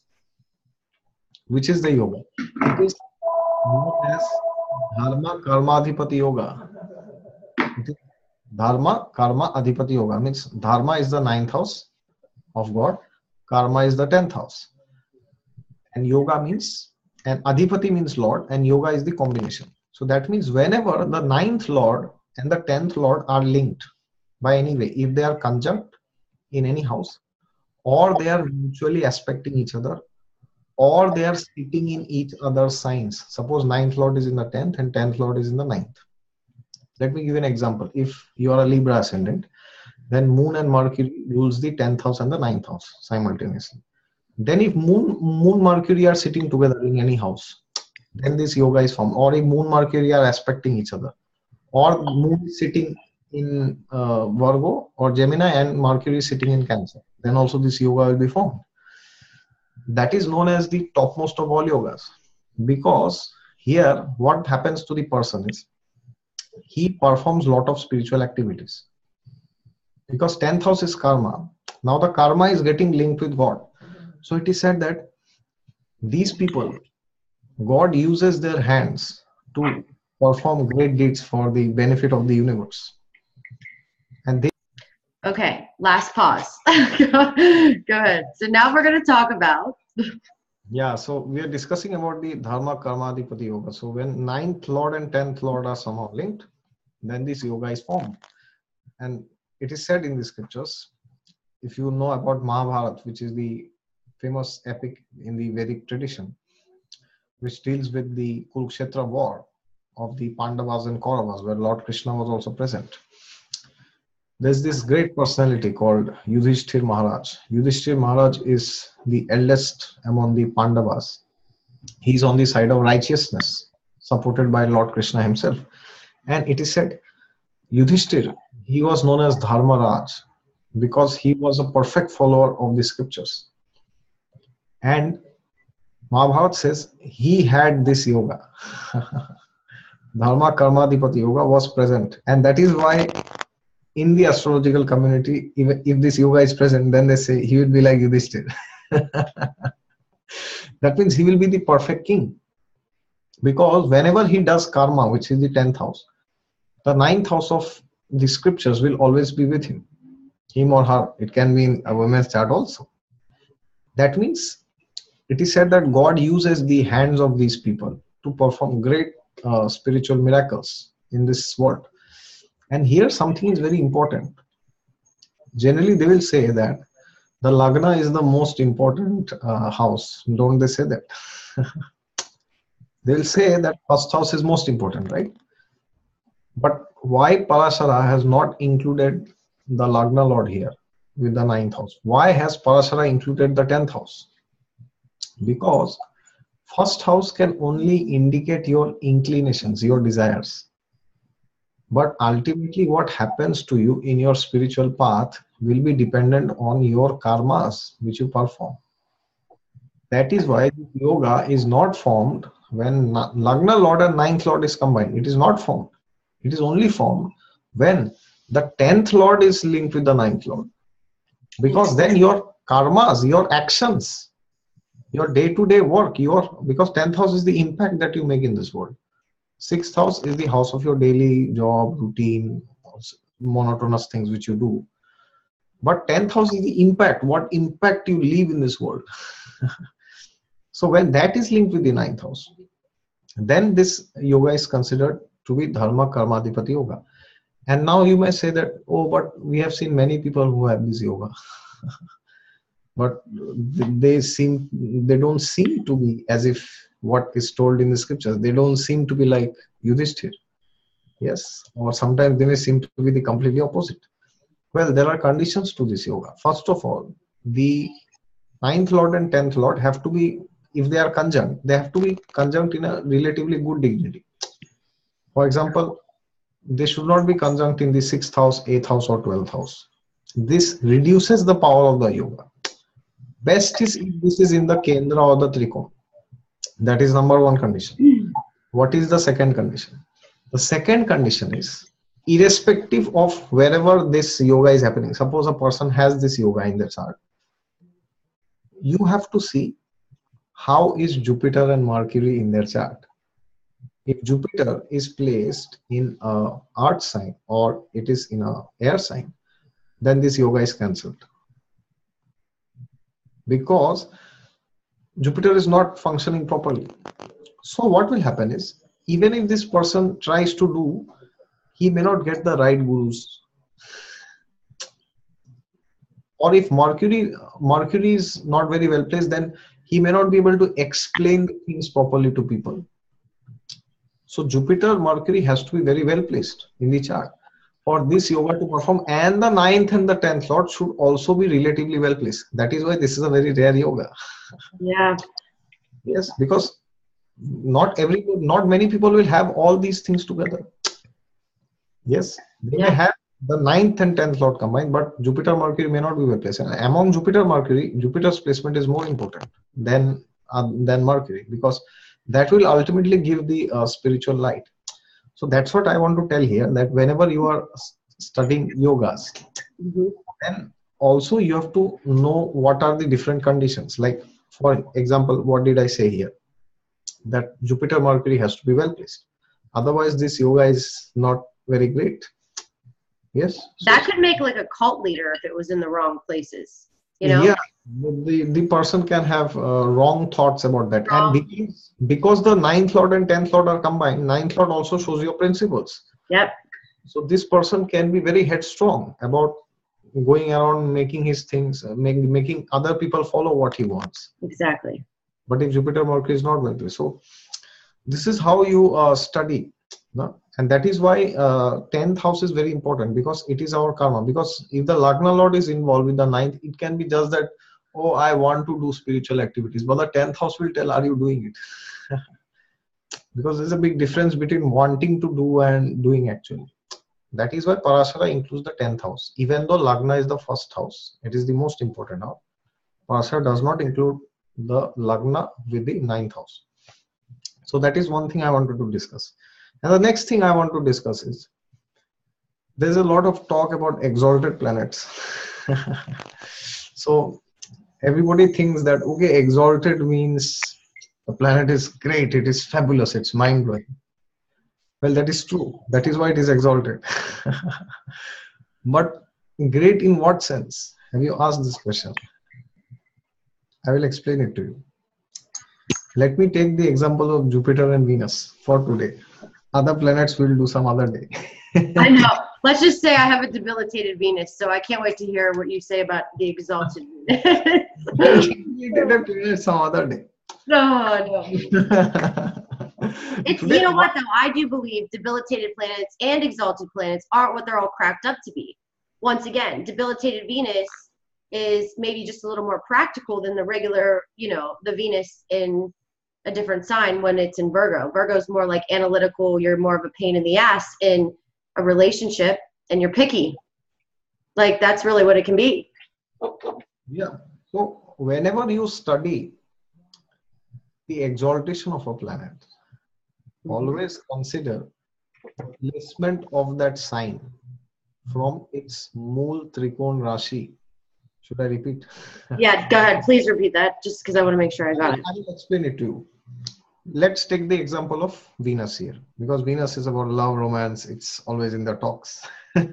Which is the yoga? It is known as Dharma Karma Adhipati Yoga. It is Dharma Karma Adhipati Yoga. Means Dharma is the 9th house of God, Karma is the 10th house. And yoga means, and Adhipati means Lord, and yoga is the combination. So that means whenever the 9th Lord and the 10th Lord are linked by any way, if they are conjunct in any house, or they are mutually aspecting each other, or they are sitting in each other's signs. Suppose 9th Lord is in the 10th and 10th Lord is in the 9th. Let me give you an example. If you are a Libra ascendant, then Moon and Mercury rules the 10th house and the 9th house simultaneously. Then if Moon Mercury are sitting together in any house, then this yoga is formed. Or if Moon Mercury are aspecting each other, or Moon is sitting in Virgo or Gemini and Mercury is sitting in Cancer, then also this yoga will be formed. That is known as the topmost of all yogas, because here what happens to the person is he performs a lot of spiritual activities, because 10th house is karma. Now the karma is getting linked with God. So it is said that These people, God uses their hands to perform great deeds for the benefit of the universe. And they, Okay, last pause. Go ahead. So now we're going to talk about. yeah, so we are discussing about the Dharma Karma Adhipati Yoga. So when ninth Lord and 10th Lord are somehow linked, then this yoga is formed. And it is said in the scriptures, if you know about Mahabharata, which is the famous epic in the Vedic tradition, which deals with the Kurukshetra war of the Pandavas and Kauravas, where Lord Krishna was also present. There's this great personality called Yudhishthir Maharaj. Yudhishthir Maharaj is the eldest among the Pandavas. He's on the side of righteousness, supported by Lord Krishna himself. And it is said, Yudhishthir, he was known as Dharmaraj because he was a perfect follower of the scriptures. And Mahabharata says he had this yoga. Dharma Karmadipati Yoga was present. And that is why in the astrological community, even if this yoga is present, then they say he will be like Yudhishthir. That means he will be the perfect king. Because whenever he does karma, which is the 10th house, the 9th house of the scriptures will always be with him or her. It can be in a woman's chart also. That means it is said that God uses the hands of these people to perform great spiritual miracles in this world. And here something is very important. Generally, they will say that the Lagna is the most important house. Don't they say that? They will say that first house is most important, right? But why Parashara has not included the Lagna Lord here with the 9th house? Why has Parashara included the 10th house? Because first house can only indicate your inclinations, your desires. But ultimately what happens to you in your spiritual path will be dependent on your karmas which you perform. That is why yoga is not formed when Lagna Lord and 9th Lord is combined. It is not formed. It is only formed when the 10th Lord is linked with the 9th Lord. Because then your karmas, your actions, your day-to-day work, because 10th house is the impact that you make in this world. 6th house is the house of your daily job, routine, monotonous things which you do. But 10th house is the impact, what impact you leave in this world. So when that is linked with the 9th house, then this yoga is considered to be Dharma Karmadipati Yoga. And now you may say that, oh, but we have seen many people who have this yoga. But they don't seem to be as if what is told in the scriptures. They don't seem to be like Yudhishthir. Yes, or sometimes they may seem to be the completely opposite. Well, there are conditions to this yoga. First of all, the 9th Lord and 10th Lord have to be, if they are conjunct, they have to be conjunct in a relatively good dignity. For example, they should not be conjunct in the 6th house, 8th house, or 12th house. This reduces the power of the yoga. Best is if this is in the Kendra or the Trikona. That is number one condition. What is the second condition? The second condition is, irrespective of wherever this yoga is happening, suppose a person has this yoga in their chart, you have to see how is Jupiter and Mercury in their chart. If Jupiter is placed in a earth sign or it is in a air sign, then this yoga is cancelled. Because Jupiter is not functioning properly. So what will happen is, even if this person tries to do, he may not get the right gurus. Or if Mercury is not very well placed, then he may not be able to explain things properly to people. So Jupiter, Mercury has to be very well placed in the chart for this yoga to perform, and the 9th and the 10th Lord should also be relatively well placed. That is why this is a very rare yoga. Yeah. Yes, because not many people will have all these things together. Yes, they may have the 9th and 10th Lord combined, but Jupiter, Mercury may not be well placed. And among Jupiter, Mercury, Jupiter's placement is more important than Mercury, because that will ultimately give the spiritual light. So that's what I want to tell here, that whenever you are studying yogas, then also you have to know what are the different conditions. Like For example, what did I say here? That Jupiter Mercury has to be well placed. Otherwise, this yoga is not very great. Yes. That could make like a cult leader if it was in the wrong places, you know? Yeah, the person can have wrong thoughts about that. Wrong. And because the ninth lord and 10th lord are combined, ninth lord also shows your principles. Yep. So this person can be very headstrong about going around making his things, making other people follow what he wants. Exactly. But if Jupiter Mercury is not well placed, so this is how you study, no? And that is why 10th house is very important, because it is our karma. Because if the Lagna Lord is involved with the ninth, it can be just that, oh, I want to do spiritual activities, but the 10th house will tell, are you doing it? Because there's a big difference between wanting to do and doing actually. That is why Parashara includes the 10th house. Even though Lagna is the first house, it is the most important house. Parashara does not include the Lagna with the 9th house. So that is one thing I wanted to discuss. And the next thing I want to discuss is, there's a lot of talk about exalted planets. So everybody thinks that, okay, exalted means the planet is great, it is fabulous, it's mind-blowing. Well, that is true. That is why it is exalted. But great in what sense? Have you asked this question? I will explain it to you. Let me take the example of Jupiter and Venus for today. Other planets we'll do some other day. I know. Let's just say I have a debilitated Venus, so I can't wait to hear what you say about the exalted Venus. Some other day. No. It's, you know what, though? I do believe debilitated planets and exalted planets aren't what they're all cracked up to be. Once again, debilitated Venus is maybe just a little more practical than the regular, the Venus in a different sign when it's in Virgo. Virgo is more like analytical. You're more of a pain in the ass in a relationship, and you're picky. Like, that's really what it can be. Yeah. So whenever you study the exaltation of a planet, always consider placement of that sign from its Mool Trikon Rashi. Should I repeat? Yeah, go ahead. Please repeat that, just because I want to make sure I got it. I will explain it to you. Let's take the example of Venus here, because Venus is about love, romance. It's always in the talks.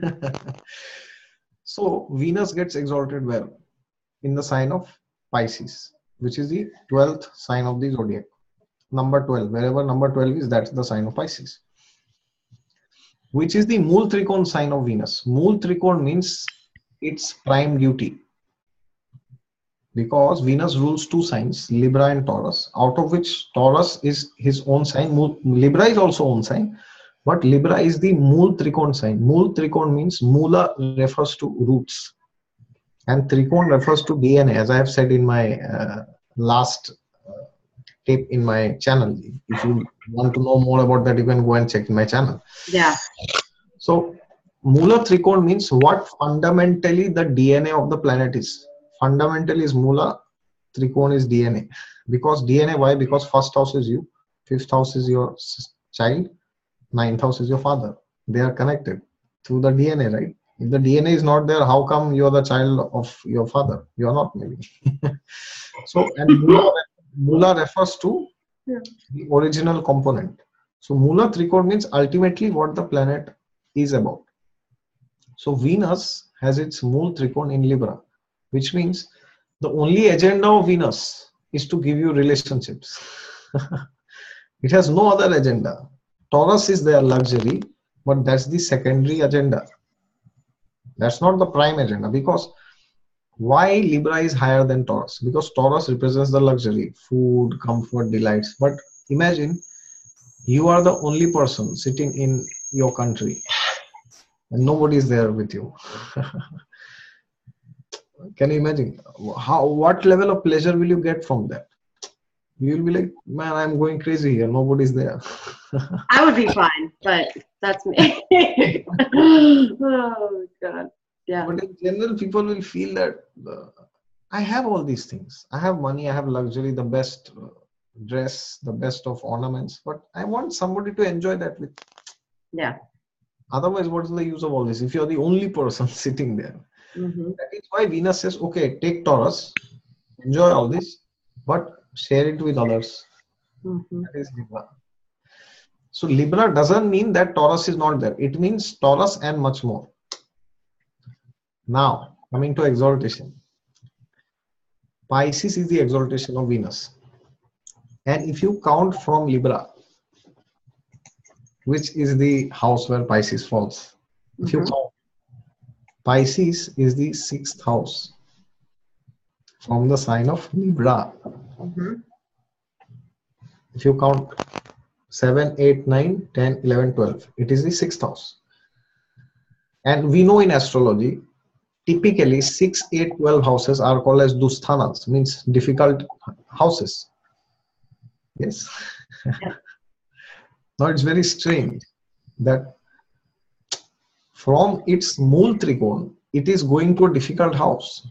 So Venus gets exalted where? In the sign of Pisces, which is the 12th sign of the zodiac. Number 12, wherever number 12 is, that's the sign of Pisces, which is the Mool Trikon sign of Venus. Mool Trikon means its prime duty, because Venus rules two signs, Libra and Taurus, out of which Taurus is his own sign. Libra is also own sign, but Libra is the Mool Trikon sign. Mool Trikon means Moola refers to roots, and Trikon refers to DNA, as I have said in my last tape in my channel. If you want to know more about that, you can go and check in my channel. Yeah. So Moola Trikon means what fundamentally the DNA of the planet is. Fundamentally is Moola, Trikon is DNA. Because DNA, why? Because first house is you, fifth house is your child, ninth house is your father. They are connected through the DNA, right? If the DNA is not there, how come you are the child of your father? You are not, maybe. So, and Moola refers to the original component. So Moola Trikon means ultimately what the planet is about. So Venus has its Mool Trikon in Libra, which means the only agenda of Venus is to give you relationships. It has no other agenda. Taurus is their luxury, but that's the secondary agenda. That's not the prime agenda. Because why Libra is higher than Taurus? Because Taurus represents the luxury, food, comfort, delights. But imagine you are the only person sitting in your country and nobody is there with you. Can you imagine what level of pleasure will you get from that? You'll be like, man, I'm going crazy here. Nobody's there. I would be fine, but that's me. Oh, God. Yeah. But in general, people will feel that I have all these things. I have money, I have luxury, the best dress, the best of ornaments, but I want somebody to enjoy that with. Yeah. Otherwise, what is the use of all this if you're the only person sitting there? Mm-hmm. That is why Venus says, okay, take Taurus, enjoy all this, but share it with others. Mm-hmm. That is Libra. So Libra doesn't mean that Taurus is not there. It means Taurus and much more. Now, coming to exaltation. Pisces is the exaltation of Venus. And if you count from Libra, which is the house where Pisces falls, if you count, Pisces is the 6th house from the sign of Libra. Mm-hmm. If you count 7, 8, 9, 10, 11, 12, it is the 6th house. And we know in astrology, typically 6, 8, 12 houses are called as dusthanas, means difficult houses. Yes. Now it's very strange that from its mool trikon, it is going to a difficult house.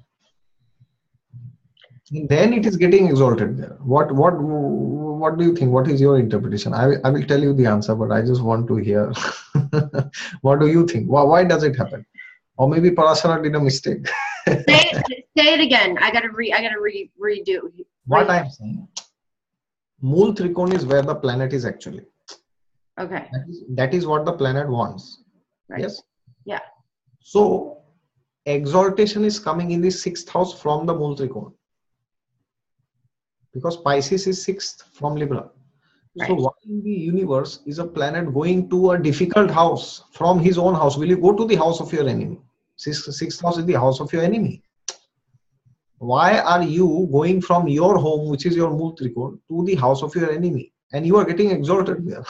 And then it is getting exalted there. What do you think? What is your interpretation? I will tell you the answer, but I just want to hear. What do you think? Why does it happen? Or maybe Parashara did a mistake. Say it again. I gotta redo. What I'm saying, mool trikon is where the planet is actually. Okay. That is what the planet wants. Right. Yes. Yeah. So exaltation is coming in the 6th house from the mool trikon, because Pisces is 6th from Libra. Right. So why in the universe is a planet going to a difficult house from his own house? Will you go to the house of your enemy? 6th house is the house of your enemy. Why are you going from your home, which is your mool trikon, to the house of your enemy? And you are getting exalted there.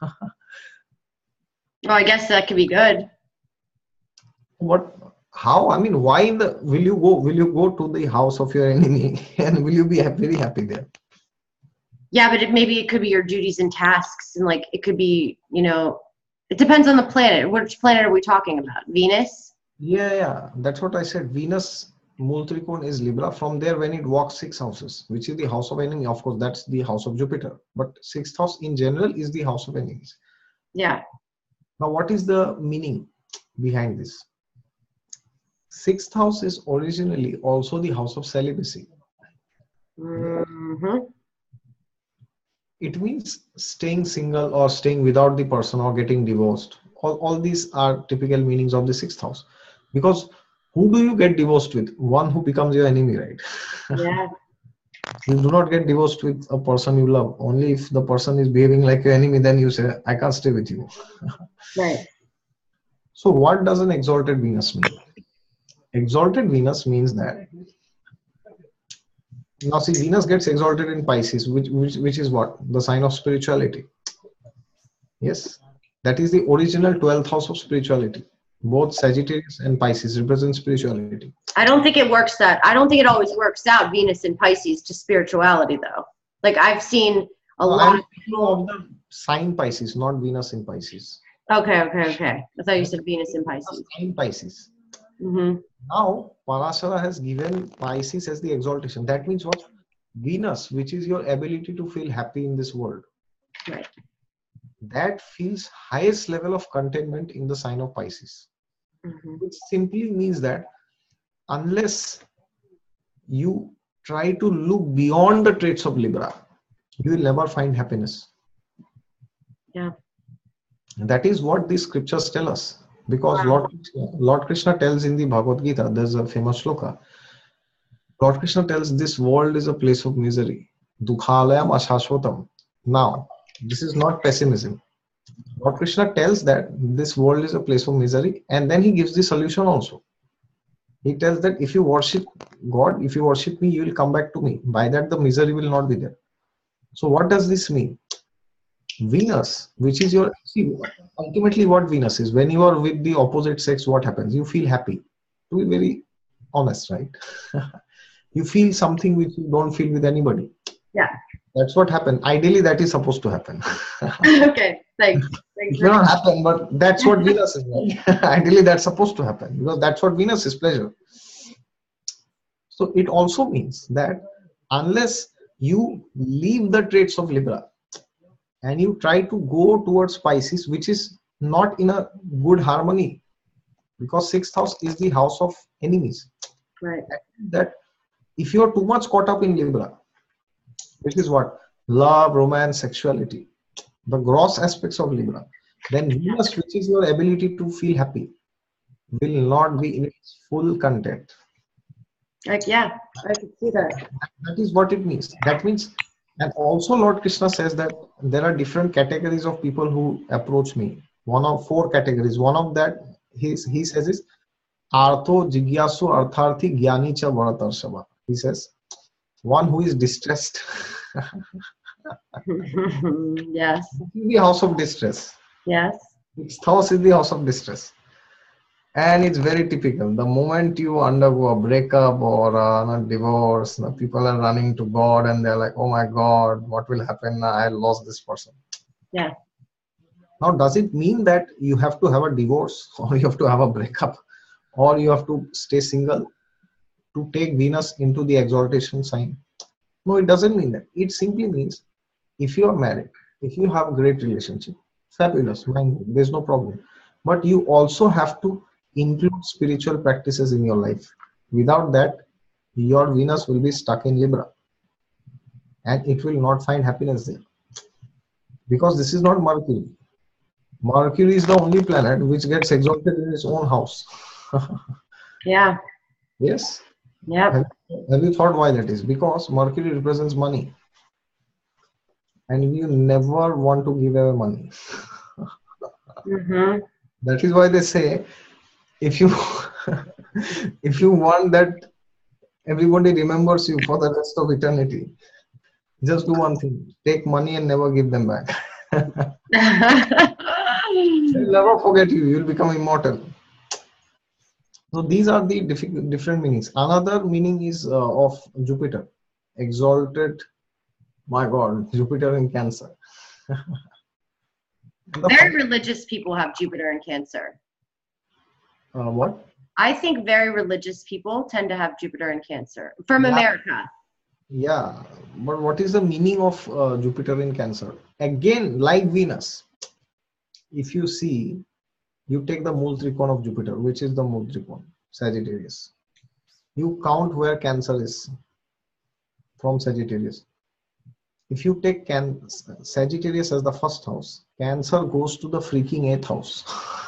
Well, I guess that could be good. What? How? I mean, why will you go to the house of your enemy and will you be very happy there? Yeah, but maybe it could be your duties and tasks, and like it could be, it depends on the planet. Which planet are we talking about? Venus? Yeah, that's what I said. Venus mool trikon is Libra. From there, when it walks 6 houses, which is the house of enemy, of course, that's the house of Jupiter. But 6th house in general is the house of enemies. Yeah. Now, what is the meaning behind this? 6th house is originally also the house of celibacy. Mm-hmm. It means staying single or staying without the person or getting divorced. All these are typical meanings of the 6th house. Because who do you get divorced with? One who becomes your enemy, right? Yeah. You do not get divorced with a person you love. Only if the person is behaving like your enemy, then you say, I can't stay with you. Right. So what does an exalted Venus mean? Exalted Venus means that, now see, Venus gets exalted in Pisces, which is what? The sign of spirituality. Yes, that is the original 12th house of spirituality. Both Sagittarius and Pisces represent spirituality. I don't think it always works out, Venus and Pisces, to spirituality though. Like I've seen a lot of people of the sign Pisces, not Venus in Pisces. Okay. I thought you said Venus in Pisces. Sign Pisces. Mm-hmm. Now, Parashara has given Pisces as the exaltation. That means what? Venus, which is your ability to feel happy in this world. Right. That feels highest level of contentment in the sign of Pisces. Mm-hmm. Which simply means that unless you try to look beyond the traits of Libra, you will never find happiness. Yeah. That is what these scriptures tell us. Because Wow. Lord Krishna tells in the Bhagavad Gita, there's a famous shloka. Lord Krishna tells this world is a place of misery. Dukhalayam ashashvatam. Now, this is not pessimism. Lord Krishna tells that this world is a place of misery, and then he gives the solution also. He tells that if you worship God, if you worship me, you will come back to me. By that, the misery will not be there. So what does this mean? Venus, which is your, see, ultimately what Venus is, when you are with the opposite sex, what happens? You feel happy. To be very honest, right? You feel something which you don't feel with anybody. Yeah. That's what happened. Ideally, that is supposed to happen. Okay, thanks. It may not happen, but that's what Venus is like. Ideally, that's supposed to happen because that's what Venus is, pleasure. So it also means that unless you leave the traits of Libra and you try to go towards Pisces, which is not in a good harmony, because 6th house is the house of enemies. Right. That if you are too much caught up in Libra, which is what? Love, romance, sexuality, the gross aspects of Libra. Then Venus, which is your ability to feel happy, will not be in its full content. Like, yeah, I can see that. That is what it means. That means, and also Lord Krishna says that there are different categories of people who approach me. One of 4 categories. One of that he says is Artho Jigyasu Artharthi Gyani Cha Bharatarsava. He says one who is distressed. Yes. The house of distress. Yes. Its house is the house of distress. And it's very typical. The moment you undergo a breakup or a divorce, people are running to God and they're like, oh my God, what will happen now? I lost this person. Yeah. Now, does it mean that you have to have a divorce or you have to have a breakup or you have to stay single to take Venus into the exaltation sign? No, it doesn't mean that. It simply means if you are married, if you have a great relationship, fabulous, there's no problem. But you also have to include spiritual practices in your life. Without that, your Venus will be stuck in Libra and it will not find happiness there. Because this is not Mercury. Mercury is the only planet which gets exalted in its own house. Yeah. Yes. Yeah. Have you thought why that is? Because Mercury represents money. And you never want to give away money. Mm-hmm. That is why they say, if you if you want that everybody remembers you for the rest of eternity, just do one thing: take money and never give them back. They'll never forget you. You'll become immortal. So these are the different meanings. Another meaning is of Jupiter, exalted. My God, Jupiter in Cancer. Very religious people have Jupiter in Cancer. What? I think very religious people tend to have Jupiter in Cancer from America. Yeah, but what is the meaning of Jupiter in Cancer? Again, like Venus, if you see, you take the Mool Trikon of Jupiter, which is the Mool Trikon, Sagittarius. You count where Cancer is from Sagittarius. If you take Sagittarius as the first house, Cancer goes to the freaking 8th house.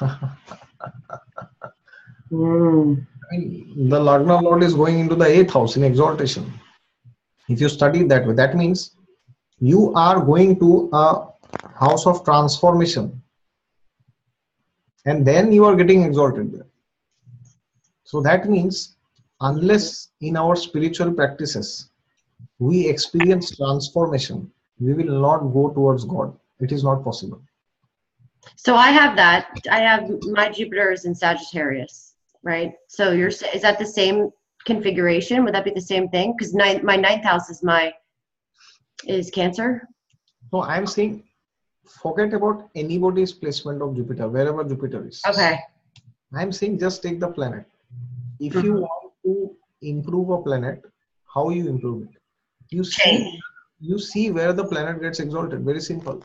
I mean, the Lagna Lord is going into the 8th house in exaltation. If you study that way, that means you are going to a house of transformation. And then you are getting exalted there. So that means unless in our spiritual practices we experience transformation, we will not go towards God. It is not possible. So I have that. I have my Jupiter is in Sagittarius, right? So is that the same configuration? Would that be the same thing? Because my 9th house is Cancer. No, I'm saying forget about anybody's placement of Jupiter, wherever Jupiter is. Okay. I'm saying just take the planet. If you want to improve a planet, how you improve it? You see where the planet gets exalted. Very simple.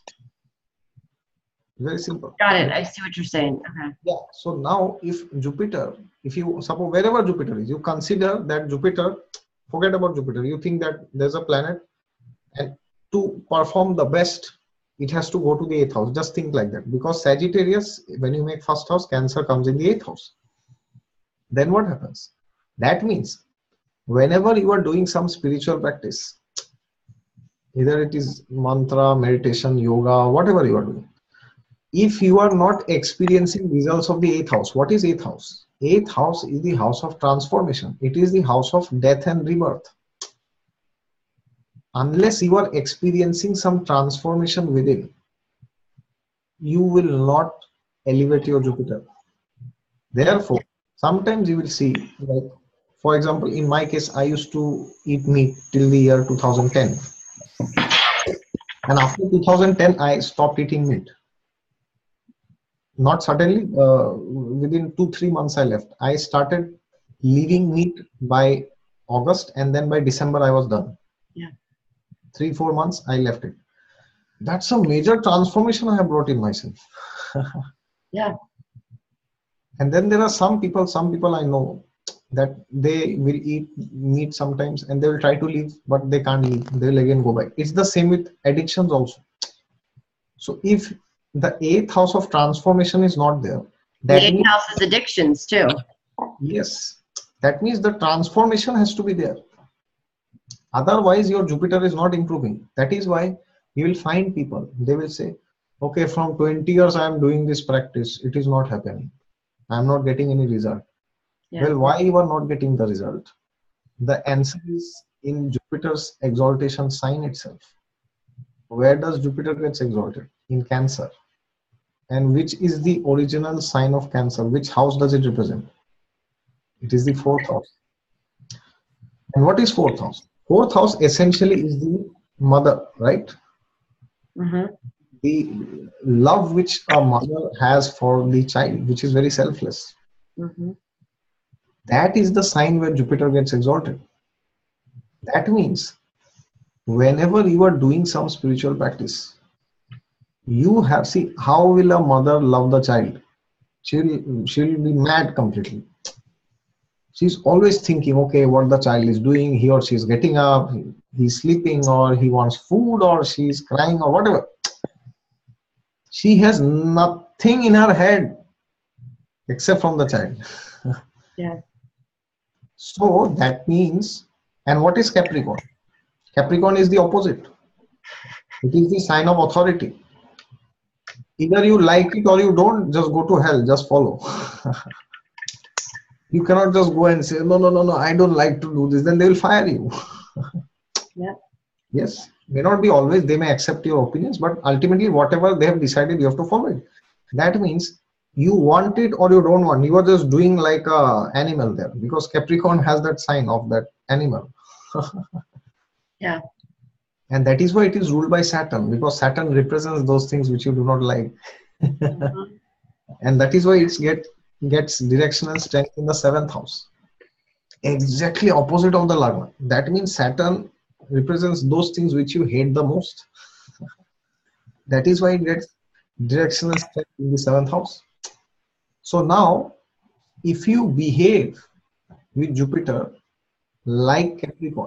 Very simple. Got it. I see what you're saying. Okay. Yeah. So now if Jupiter, if you suppose wherever Jupiter is, you consider that Jupiter, forget about Jupiter. You think that there's a planet and to perform the best, it has to go to the 8th house. Just think like that. Because Sagittarius, when you make first house, Cancer comes in the 8th house. Then what happens? That means whenever you are doing some spiritual practice, either it is mantra, meditation, yoga, whatever you are doing, if you are not experiencing results of the 8th house, what is 8th house? 8th house is the house of transformation. It is the house of death and rebirth. Unless you are experiencing some transformation within, you will not elevate your Jupiter. Therefore, sometimes you will see, like, for example, in my case, I used to eat meat till the year 2010. And after 2010, I stopped eating meat. Not suddenly, within 2-3 months I left. I started leaving meat by August, and then by December I was done. Yeah. 3-4 months I left it. That's a major transformation I have brought in myself. Yeah. And then there are some people I know that they will eat meat sometimes and they will try to leave, but they can't leave. They will again go back. It's the same with addictions also. So if the eighth house of transformation is not there, The that eighth means, house is addictions too. yes, that means the transformation has to be there. Otherwise, your Jupiter is not improving. That is why you will find people, they will say, okay, from 20 years I am doing this practice, it is not happening. I am not getting any result. Yeah. Well, why you are not getting the result? The answer is in Jupiter's exaltation sign itself. Where does Jupiter gets exalted? In Cancer. And which is the original sign of Cancer? Which house does it represent? It is the fourth house. And what is fourth house? Fourth house essentially is the mother, right? Mm-hmm. The love which a mother has for the child, which is very selfless. Mm-hmm. That is the sign where Jupiter gets exalted. That means whenever you are doing some spiritual practice, you have, see, how will a mother love the child? She'll be mad completely. She's always thinking, okay, what the child is doing, he or she is getting up, he's sleeping, or he wants food, or she's crying, or whatever. She has nothing in her head except from the child. Yeah. So that means, and what is Capricorn? Capricorn is the opposite. It is the sign of authority. Either you like it or you don't, just go to hell, just follow. You cannot just go and say, no, no, no, no, I don't like to do this. Then they will fire you. Yeah. Yes, may not be always, they may accept your opinions, but ultimately whatever they have decided, you have to follow it. That means you want it or you don't want. You are just doing like a animal there, because Capricorn has that sign of that animal. Yeah. And that is why it is ruled by Saturn, because Saturn represents those things which you do not like. Mm-hmm. And that is why it gets directional strength in the seventh house. Exactly opposite of the Lagna. That means Saturn represents those things which you hate the most. That is why it gets directional strength in the seventh house. So now, if you behave with Jupiter like Capricorn,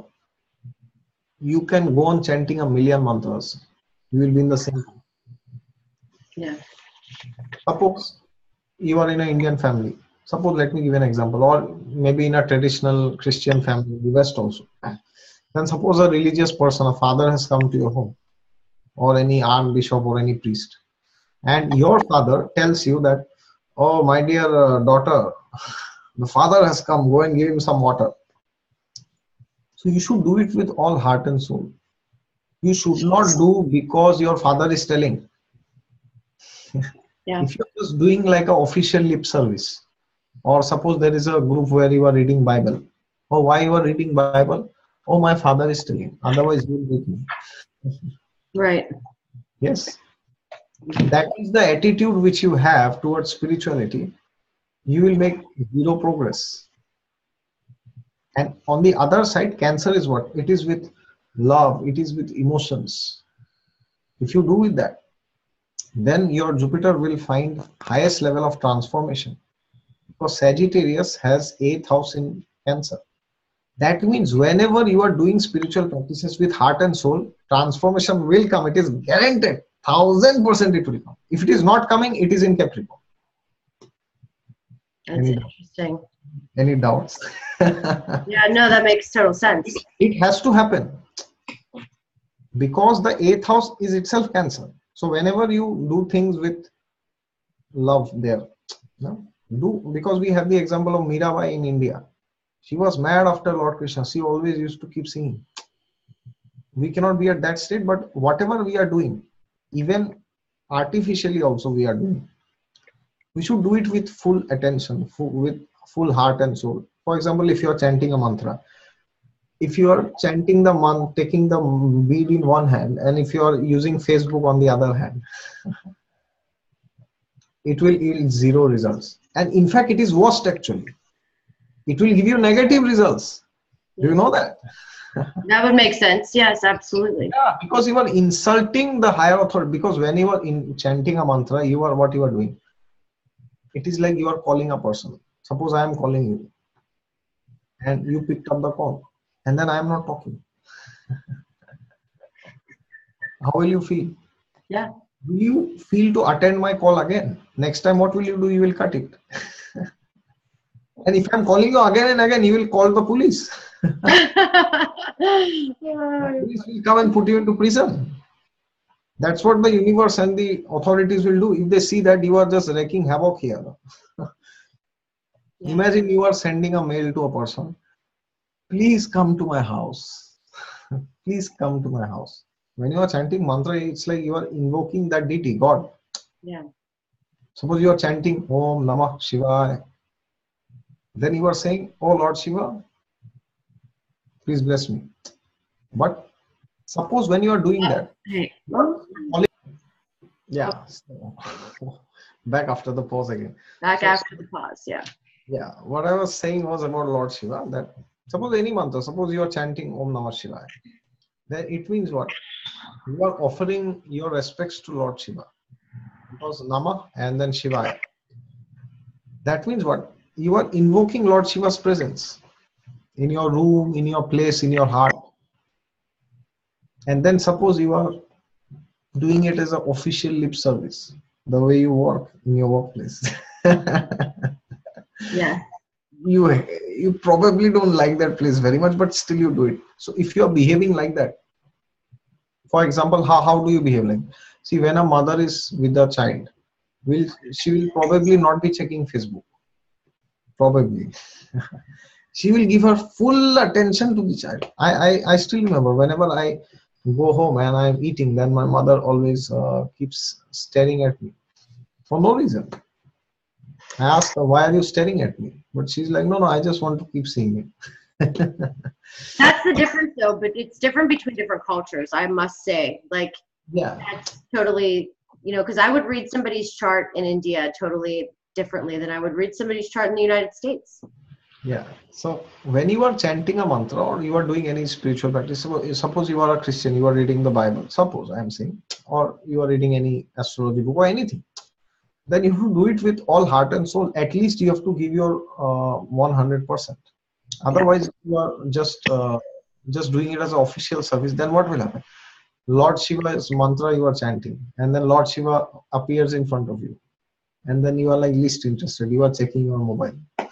you can go on chanting a million mantras. You will be in the same. Yeah. Suppose you are in an Indian family. Suppose, let me give an example, or maybe in a traditional Christian family, the West also. Then suppose a religious person, a father has come to your home, or any archbishop or any priest, and your father tells you that, oh, my dear daughter, the father has come, go and give him some water. So you should do it with all heart and soul. You should not do because your father is telling. Yeah. If you're just doing like an official lip service, or suppose there is a group where you are reading Bible. Oh, why you are reading Bible? Oh, my father is telling. Otherwise, you will beat me. Right. Yes. That is the attitude which you have towards spirituality. You will make zero progress. And on the other side, Cancer is what? It is with love. It is with emotions. If you do with that, then your Jupiter will find highest level of transformation. Because Sagittarius has 8th house in Cancer. That means whenever you are doing spiritual practices with heart and soul, transformation will come. It is guaranteed. 1000% it will come. If it is not coming, it is in Capricorn. That's interesting. Any doubts? Yeah, no, that makes total sense. It has to happen. Because the 8th house is itself Cancer. So whenever you do things with love there, because we have the example of Mirabai in India. She was mad after Lord Krishna. She always used to keep singing. We cannot be at that state, but whatever we are doing, even artificially also we are doing, we should do it with full attention, with full heart and soul. For example, if you are chanting a mantra, if you are chanting the mantra, taking the bead in one hand, and if you are using Facebook on the other hand, it will yield zero results. And in fact, it is worst actually. It will give you negative results. Do you know that? That would make sense. Yes, absolutely. Yeah, because you are insulting the higher authority. Because when you are chanting a mantra, you are what you are doing. It is like you are calling a person. Suppose I am calling you. and you picked up the call, and then I am not talking. How will you feel? Yeah. Will you feel to attend my call again? Next time, what will you do? You will cut it. And if I'm calling you again and again, you will call the police. The police will come and put you into prison. That's what the universe and the authorities will do if they see that you are just wreaking havoc here. Yeah. Imagine you are sending a mail to a person. Please come to my house. Please come to my house. When you are chanting mantra, it's like you are invoking that deity, God. Yeah. Suppose you are chanting Om Namah Shivaya. Then you are saying, Oh Lord Shiva, please bless me. But suppose when you are doing that, Hey. you are calling. Yeah. So, back after the pause again. Back So, after the pause. Yeah. yeah, what I was saying was about Lord Shiva. That suppose any mantra, suppose you are chanting Om Namah Shivaya, then it means what? You are offering your respects to Lord Shiva. Because Namah and then Shivaya. That means what? You are invoking Lord Shiva's presence in your room, in your place, in your heart. And then suppose you are doing it as an official lip service, the way you work in your workplace. Yeah. You probably don't like that place very much, but still you do it. So if you are behaving like that, for example, how do you behave like? See, when a mother is with a child, she will probably not be checking Facebook. Probably. She will give her full attention to the child. I still remember whenever I go home and I'm eating, then my mother always keeps staring at me for no reason. I ask her, why are you staring at me? But she's like, no, I just want to keep seeing it. That's the difference, though. But it's different between different cultures, I must say. Like, Yeah. that's totally, because I would read somebody's chart in India totally differently than I would read somebody's chart in the United States. Yeah. So when you are chanting a mantra or you are doing any spiritual practice, suppose you are a Christian, you are reading the Bible, suppose I am saying, or you are reading any astrology book or anything, then if you do it with all heart and soul, at least you have to give your 100%. Otherwise, you are just doing it as an official service. Then what will happen? Lord Shiva's mantra you are chanting, and then Lord Shiva appears in front of you, and then you are like least interested. You are checking your mobile.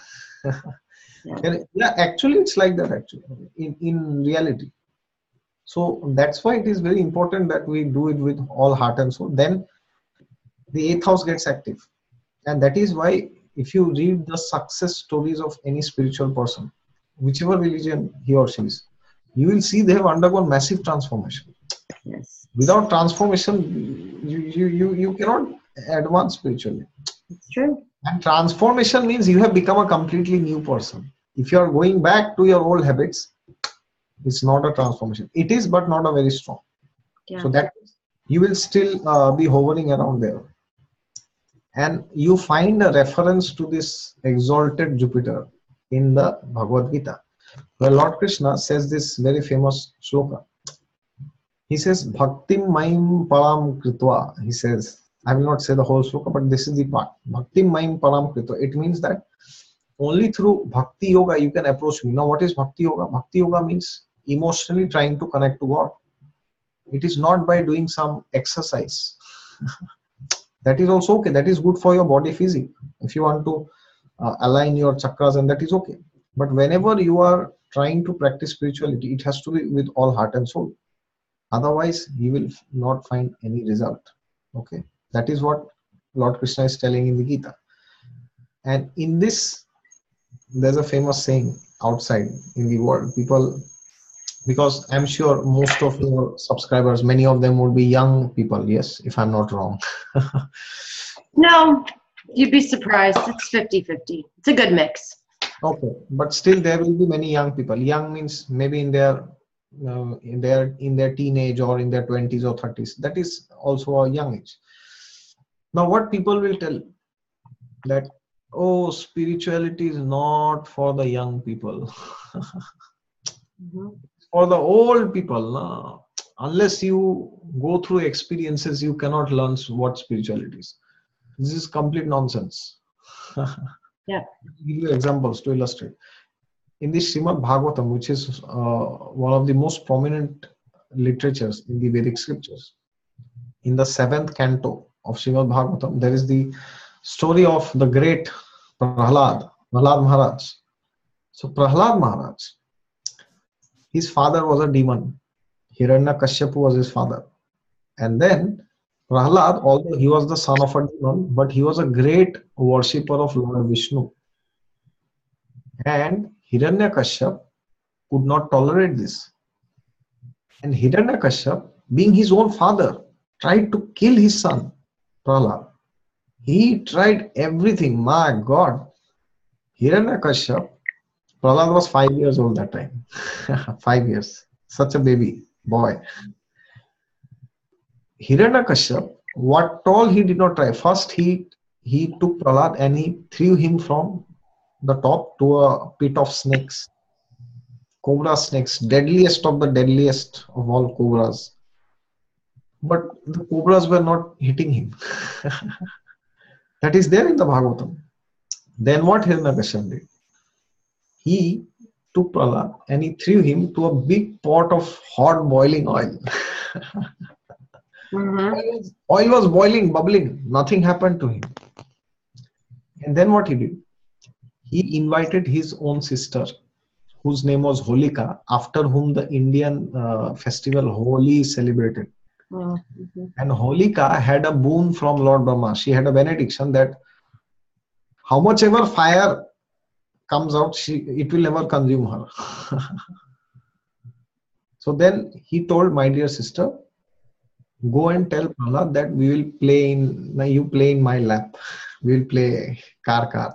Yeah, actually, it's like that. Actually, in reality. So that's why it is very important that we do it with all heart and soul. Then the eighth house gets active. And that is why if you read the success stories of any spiritual person, whichever religion he or she is, you will see they have undergone massive transformation. Yes. Without transformation, you cannot advance spiritually. It's true. And transformation means you have become a completely new person. If you are going back to your old habits, it's not a transformation. It is, but not a very strong. Yeah. So that you will still be hovering around there. And you find a reference to this exalted Jupiter in the Bhagavad Gita, where Lord Krishna says this very famous shloka. He says, Bhaktim Maim Param Kritva. He says, I will not say the whole shloka, but this is the part. Bhaktim Maim Param Kritva. It means that only through Bhakti Yoga you can approach me. Now, what is Bhakti Yoga? Bhakti Yoga means emotionally trying to connect to God. It is not by doing some exercise. That is also okay. That is good for your body physique. If you want to align your chakras, and that is okay. But whenever you are trying to practice spirituality, it has to be with all heart and soul. Otherwise, you will not find any result. Okay. That is what Lord Krishna is telling in the Gita. And in this, there's a famous saying outside in the world. People, because I'm sure most of your subscribers, many of them would be young people. Yes, if I'm not wrong. No, you'd be surprised. It's 50-50. It's a good mix. Okay, but still there will be many young people. Young means maybe in their teenage or in their 20s or 30s. That is also a young age. Now, what people will tell that, oh, spirituality is not for the young people. For the old people. No. Unless you go through experiences, you cannot learn what spirituality is. This is complete nonsense. Yeah. I'll give you examples to illustrate. in the Srimad Bhagavatam, which is one of the most prominent literatures in the Vedic scriptures, in the seventh canto of Srimad Bhagavatam, there is the story of the great Prahlad Maharaj. So Prahlad Maharaj, his father was a demon. Hiranyakashipu was his father. And then Prahlad, although he was the son of a demon, but he was a great worshipper of Lord Vishnu. And Hiranyakashipu could not tolerate this. And Hiranyakashipu, being his own father, tried to kill his son, Prahlad. He tried everything. My God. Hiranyakashipu, Prahlad was 5 years old that time. 5 years. Such a baby boy. Hiranyakashipu, what all he did not try. First, he took Prahlad and he threw him from the top to a pit of snakes. Cobra snakes, deadliest of the deadliest of all cobras. But the cobras were not hitting him. That is there in the Bhagavatam. Then what Hiranyakashipu did? He took Prahlad and he threw him to a big pot of hot boiling oil. Oil was boiling, bubbling. Nothing happened to him. And then what he did? He invited his own sister, whose name was Holika, after whom the Indian festival Holi is celebrated. And Holika had a boon from Lord Brahma. She had a benediction that how much ever fire comes out, it will never consume her. So then he told, my dear sister, go and tell Prahlad that we will play you play in my lap. We will play car.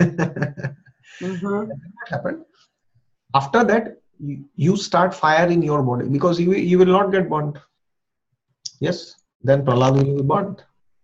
What happened? After that, you start fire in your body because you will not get burnt. Yes, then Prahlad will be burnt.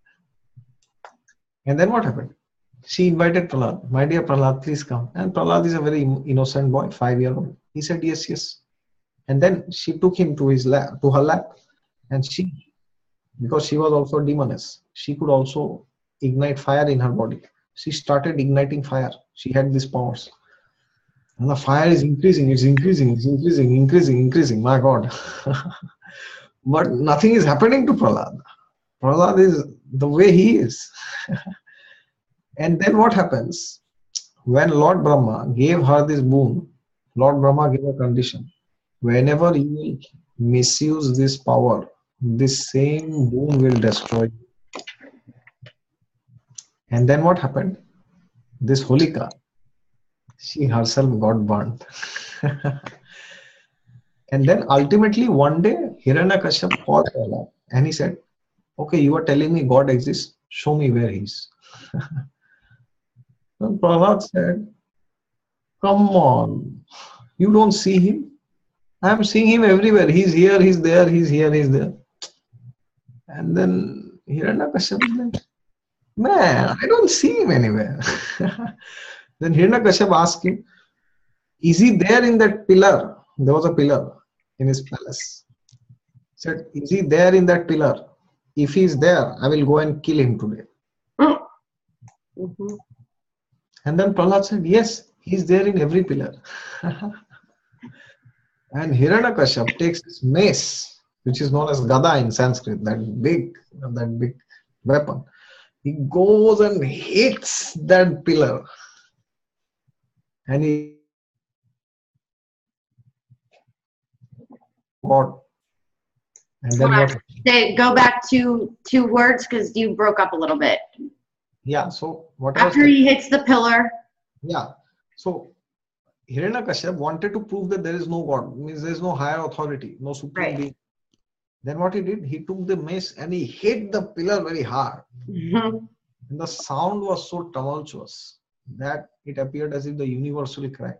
And then what happened? She invited Prahlad. My dear Prahlad, please come. And Prahlad is a very innocent boy, 5-year-old. He said, yes. And then she took him to her lap. And she, because she was also a demoness, she could also ignite fire in her body. She started igniting fire. She had these powers. And the fire is increasing. My God. But nothing is happening to Prahlad. Prahlad is the way he is. And then what happens? When Lord Brahma gave her this boon, Lord Brahma gave a condition. Whenever you misuse this power, this same boon will destroy you. And then what happened? This Holika, she herself got burnt. And then ultimately one day, Hiranyakashipu called Prahlad and he said, okay, you are telling me God exists. Show me where he is. And Prahlad said, come on, you don't see him? I am seeing him everywhere. He's here, he's there, he's here, he's there. And then Hiranyakashipu is like, man, I don't see him anywhere. Then Hiranyakashipu asked him, is he there in that pillar? There was a pillar in his palace. He said, is he there in that pillar? If he is there, I will go and kill him today. And then Prahlad said, yes, he is there in every pillar. And Hiranyakashipu takes his mace, which is known as Gada in Sanskrit, that big weapon. He goes and hits that pillar. And he God. And then what? Go back to 2 words because you broke up a little bit. Yeah, so what after he hits the pillar. Yeah. So Hiranyakashipu wanted to prove that there is no God, means there is no higher authority, no supreme being. Then what he did, he took the mace and he hit the pillar very hard. And the sound was so tumultuous that it appeared as if the universe will crack.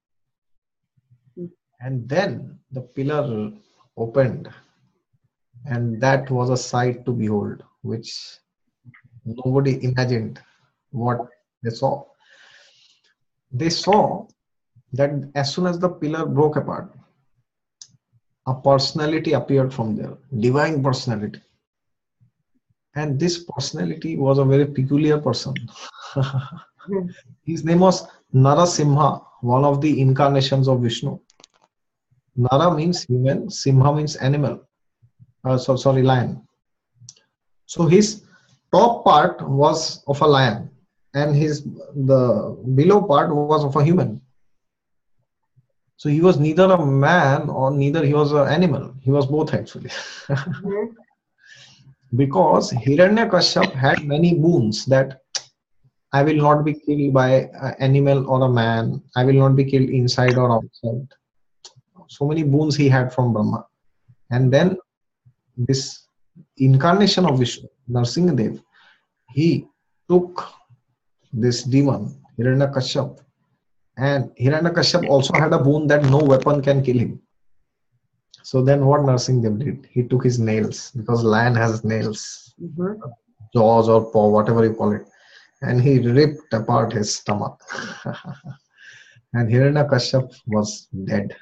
And then the pillar opened, and that was a sight to behold, which nobody imagined what they saw. They saw that as soon as the pillar broke apart, a personality appeared from there, divine personality. And this personality was a very peculiar person. His name was Narasimha, one of the incarnations of Vishnu. Nara means human, Simha means animal. Sorry, lion. So his top part was of a lion, and the below part was of a human. So he was neither a man or neither he was an animal. He was both actually. Mm-hmm. Because Hiranyakashyap had many boons that I will not be killed by an animal or a man. I will not be killed inside or outside. So many boons he had from Brahma. And then this incarnation of Vishnu, Narsingadev, he took this demon, Hiranyakashyap. And Hiranyakashyap also had a boon that no weapon can kill him. So then what Narsingadev did? He took his nails, because lion has nails, Mm-hmm. jaws or paw, whatever you call it. And he ripped apart his stomach. And Hiranyakashyap was dead.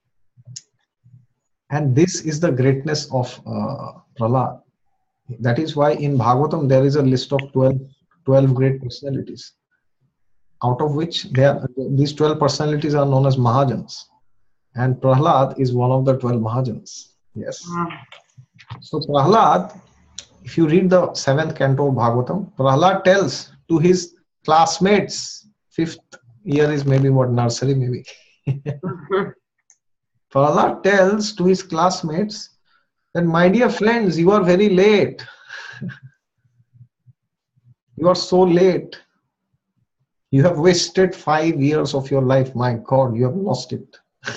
And this is the greatness of Prahlad. That is why in Bhagavatam there is a list of 12 great personalities, out of which these 12 personalities are known as Mahajans. And Prahlad is one of the 12 Mahajans. Yes. Wow. So Prahlad, if you read the 7th canto of Bhagavatam, Prahlad tells to his classmates, 5th year is maybe what, nursery maybe. Mm-hmm. Prahlad tells to his classmates that, my dear friends, you are very late. You are so late. You have wasted 5 years of your life. My God, you have lost it.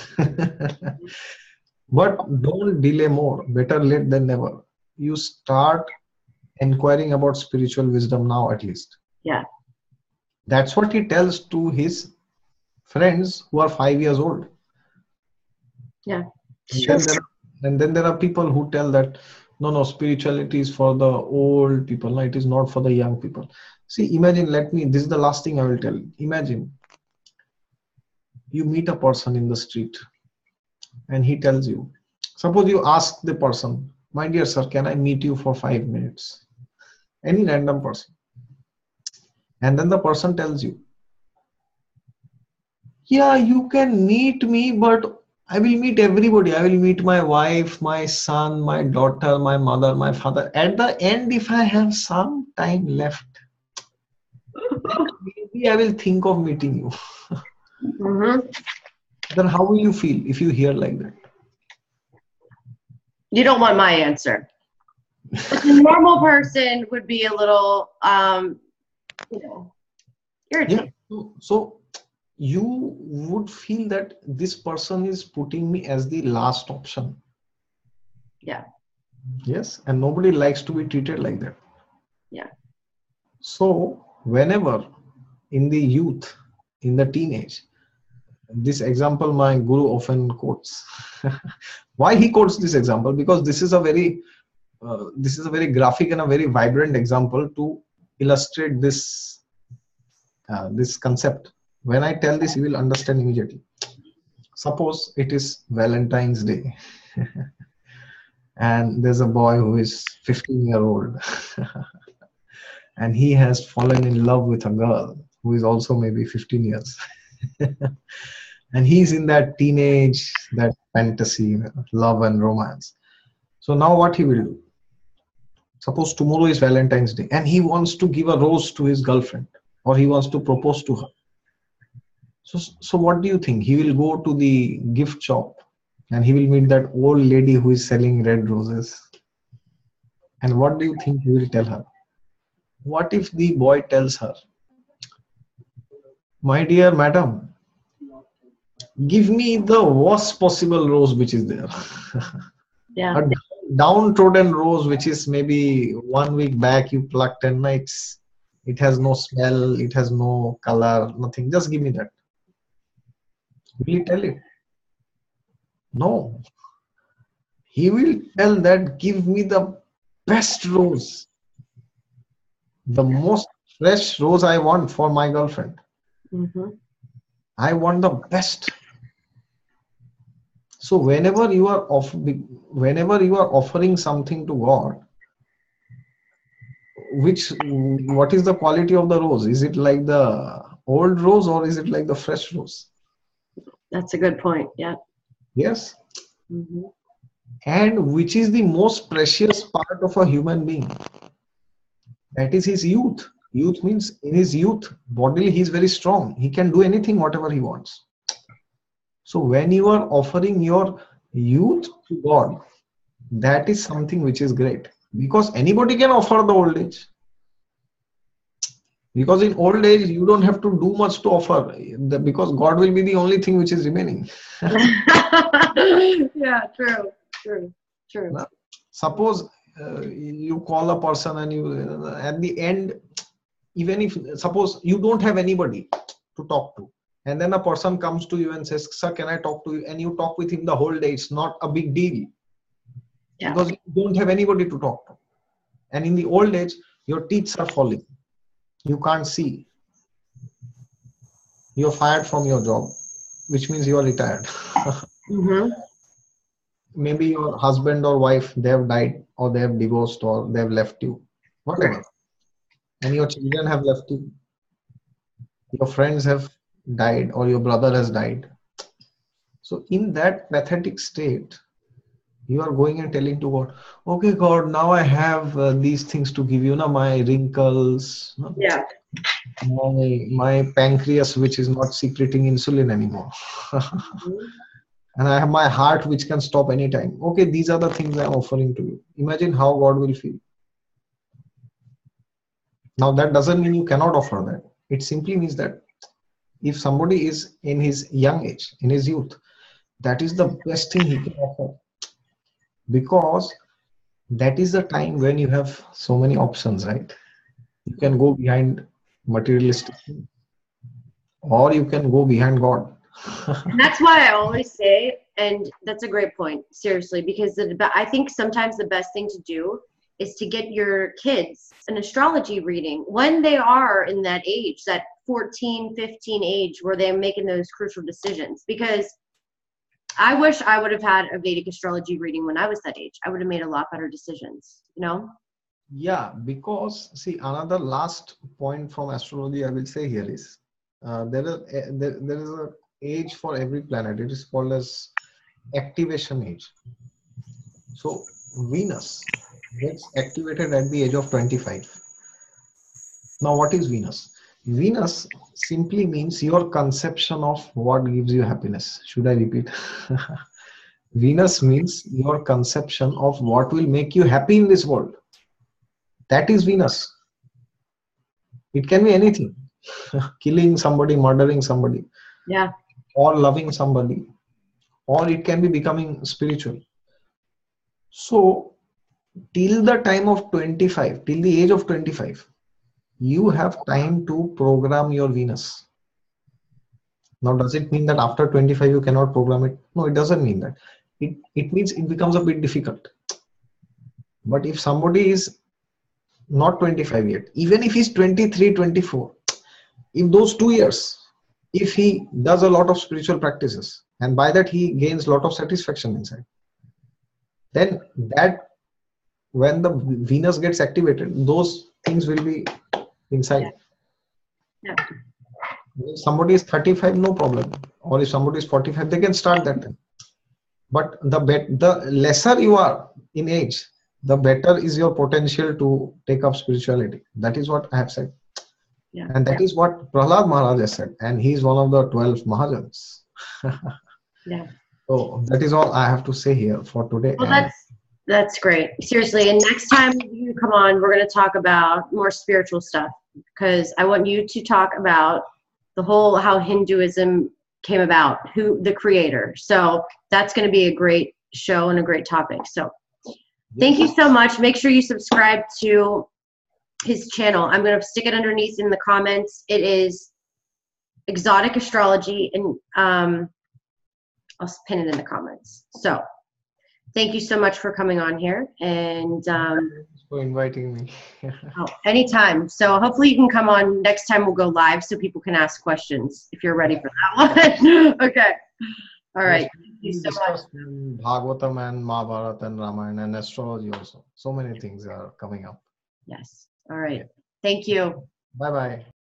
But don't delay more. Better late than never. You start inquiring about spiritual wisdom now at least. Yeah. That's what he tells to his friends who are 5 years old. Yeah. And then there are people who tell that, no, spirituality is for the old people. No, it is not for the young people. See, imagine, this is the last thing I will tell. Imagine you meet a person in the street and he tells you, suppose you ask the person, my dear sir, can I meet you for 5 minutes? Any random person. And then the person tells you, yeah, you can meet me, but I will meet everybody. I will meet my wife, my son, my daughter, my mother, my father. At the end, if I have some time left, maybe I will think of meeting you. Mm-hmm. Then how will you feel if you hear like that? You don't want my answer. But the normal person would be a little, irritated. Yeah. So you would feel that this person is putting me as the last option. Yeah. Yes. And nobody likes to be treated like that. Yeah. So whenever in the youth, in the teenage, this example my guru often quotes. Why he quotes this example? Because this is a very graphic and a very vibrant example to illustrate this concept. When I tell this, you will understand immediately. Suppose it is Valentine's Day and there's a boy who is 15-year-old and he has fallen in love with a girl who is also maybe 15 years. And he's in that teenage, that fantasy, love and romance. So now what he will do? Suppose tomorrow is Valentine's Day and he wants to give a rose to his girlfriend or he wants to propose to her. So what do you think? He will go to the gift shop and he will meet that old lady who is selling red roses. And what do you think he will tell her? What if the boy tells her, my dear madam, give me the worst possible rose which is there. Yeah. A downtrodden rose which is maybe 1 week back you plucked and it has no smell, it has no color, nothing. Just give me that. Will he tell it? No. He will tell that, give me the best rose. The most fresh rose I want for my girlfriend. Mm-hmm. I want the best. So whenever you are offering something to God, what is the quality of the rose? Is it like the old rose or is it like the fresh rose? That's a good point. Yeah. Yes. Mm-hmm. And which is the most precious part of a human being? That is his youth. Youth means in his youth, bodily he is very strong. He can do anything, whatever he wants. So when you are offering your youth to God, that is something which is great. Because anybody can offer the old age. Because in old age, you don't have to do much to offer. Because God will be the only thing which is remaining. Yeah, true, true, true. Now, suppose you call a person and you, at the end, even if, suppose you don't have anybody to talk to, and then a person comes to you and says, sir, can I talk to you? And you talk with him the whole day. It's not a big deal Yeah. because you don't have anybody to talk to. And in the old age, your teeth are falling. You can't see. You're fired from your job, which means you are retired. Mm-hmm. Maybe your husband or wife, they have died or they have divorced or they have left you, whatever. And your children have left you. Your friends have died or your brother has died. So in that pathetic state, you are going and telling to God, okay, God, now I have these things to give you, my wrinkles, Yeah. my pancreas, which is not secreting insulin anymore. Mm-hmm. And I have my heart, which can stop anytime. Okay, these are the things I'm offering to you. Imagine how God will feel. Now, that doesn't mean you cannot offer that. It simply means that if somebody is in his young age, in his youth, that is the best thing he can offer. Because that is the time when you have so many options, right? You can go behind materialistic things, or you can go behind God. And that's why I always say, and that's a great point, seriously, because I think sometimes the best thing to do is to get your kids an astrology reading when they are in that age, that 14, 15 age where they're making those crucial decisions. Because I wish I would have had a Vedic astrology reading when I was that age. I would have made a lot better decisions, you know? Yeah, because see, another last point from astrology I will say here is there is a age for every planet. It is called as activation age. So Venus gets activated at the age of 25. Now, what is Venus? Venus simply means your conception of what gives you happiness. Should I repeat? Venus means your conception of what will make you happy in this world. That is Venus. It can be anything. Killing somebody, murdering somebody, Yeah. or loving somebody, or it can be becoming spiritual. So, till the time of 25, till the age of 25, you have time to program your Venus. Now, does it mean that after 25 you cannot program it? No, it doesn't mean that. It means it becomes a bit difficult. But if somebody is not 25 yet, even if he's 23, 24, in those 2 years, if he does a lot of spiritual practices, and by that he gains a lot of satisfaction inside, then that when the Venus gets activated, those things will be inside. Yeah. If somebody is 35, no problem. Or if somebody is 45, they can start that time. But the lesser you are in age, the better is your potential to take up spirituality. That is what I have said. Yeah. And that is what Prahlad Maharaj has said. And he is one of the 12 Mahajans. Yeah. So that is all I have to say here for today. Well, And that's great. Seriously. And next time you come on, we're going to talk about more spiritual stuff because I want you to talk about the whole how Hinduism came about, who the creator. So that's going to be a great show and a great topic. So thank you so much. Make sure you subscribe to his channel. I'm going to stick it underneath in the comments. It is Exotic Astrology, and I'll pin it in the comments. So thank you so much for coming on here, and thanks for inviting me. oh, anytime. So hopefully you can come on next time. We'll go live so people can ask questions if you're ready for that one. Okay. All right. Thank you so much. Bhagavatam and Mahabharata and Ramayana and astrology also. So many things are coming up. Yes. All right. Thank you. Bye bye.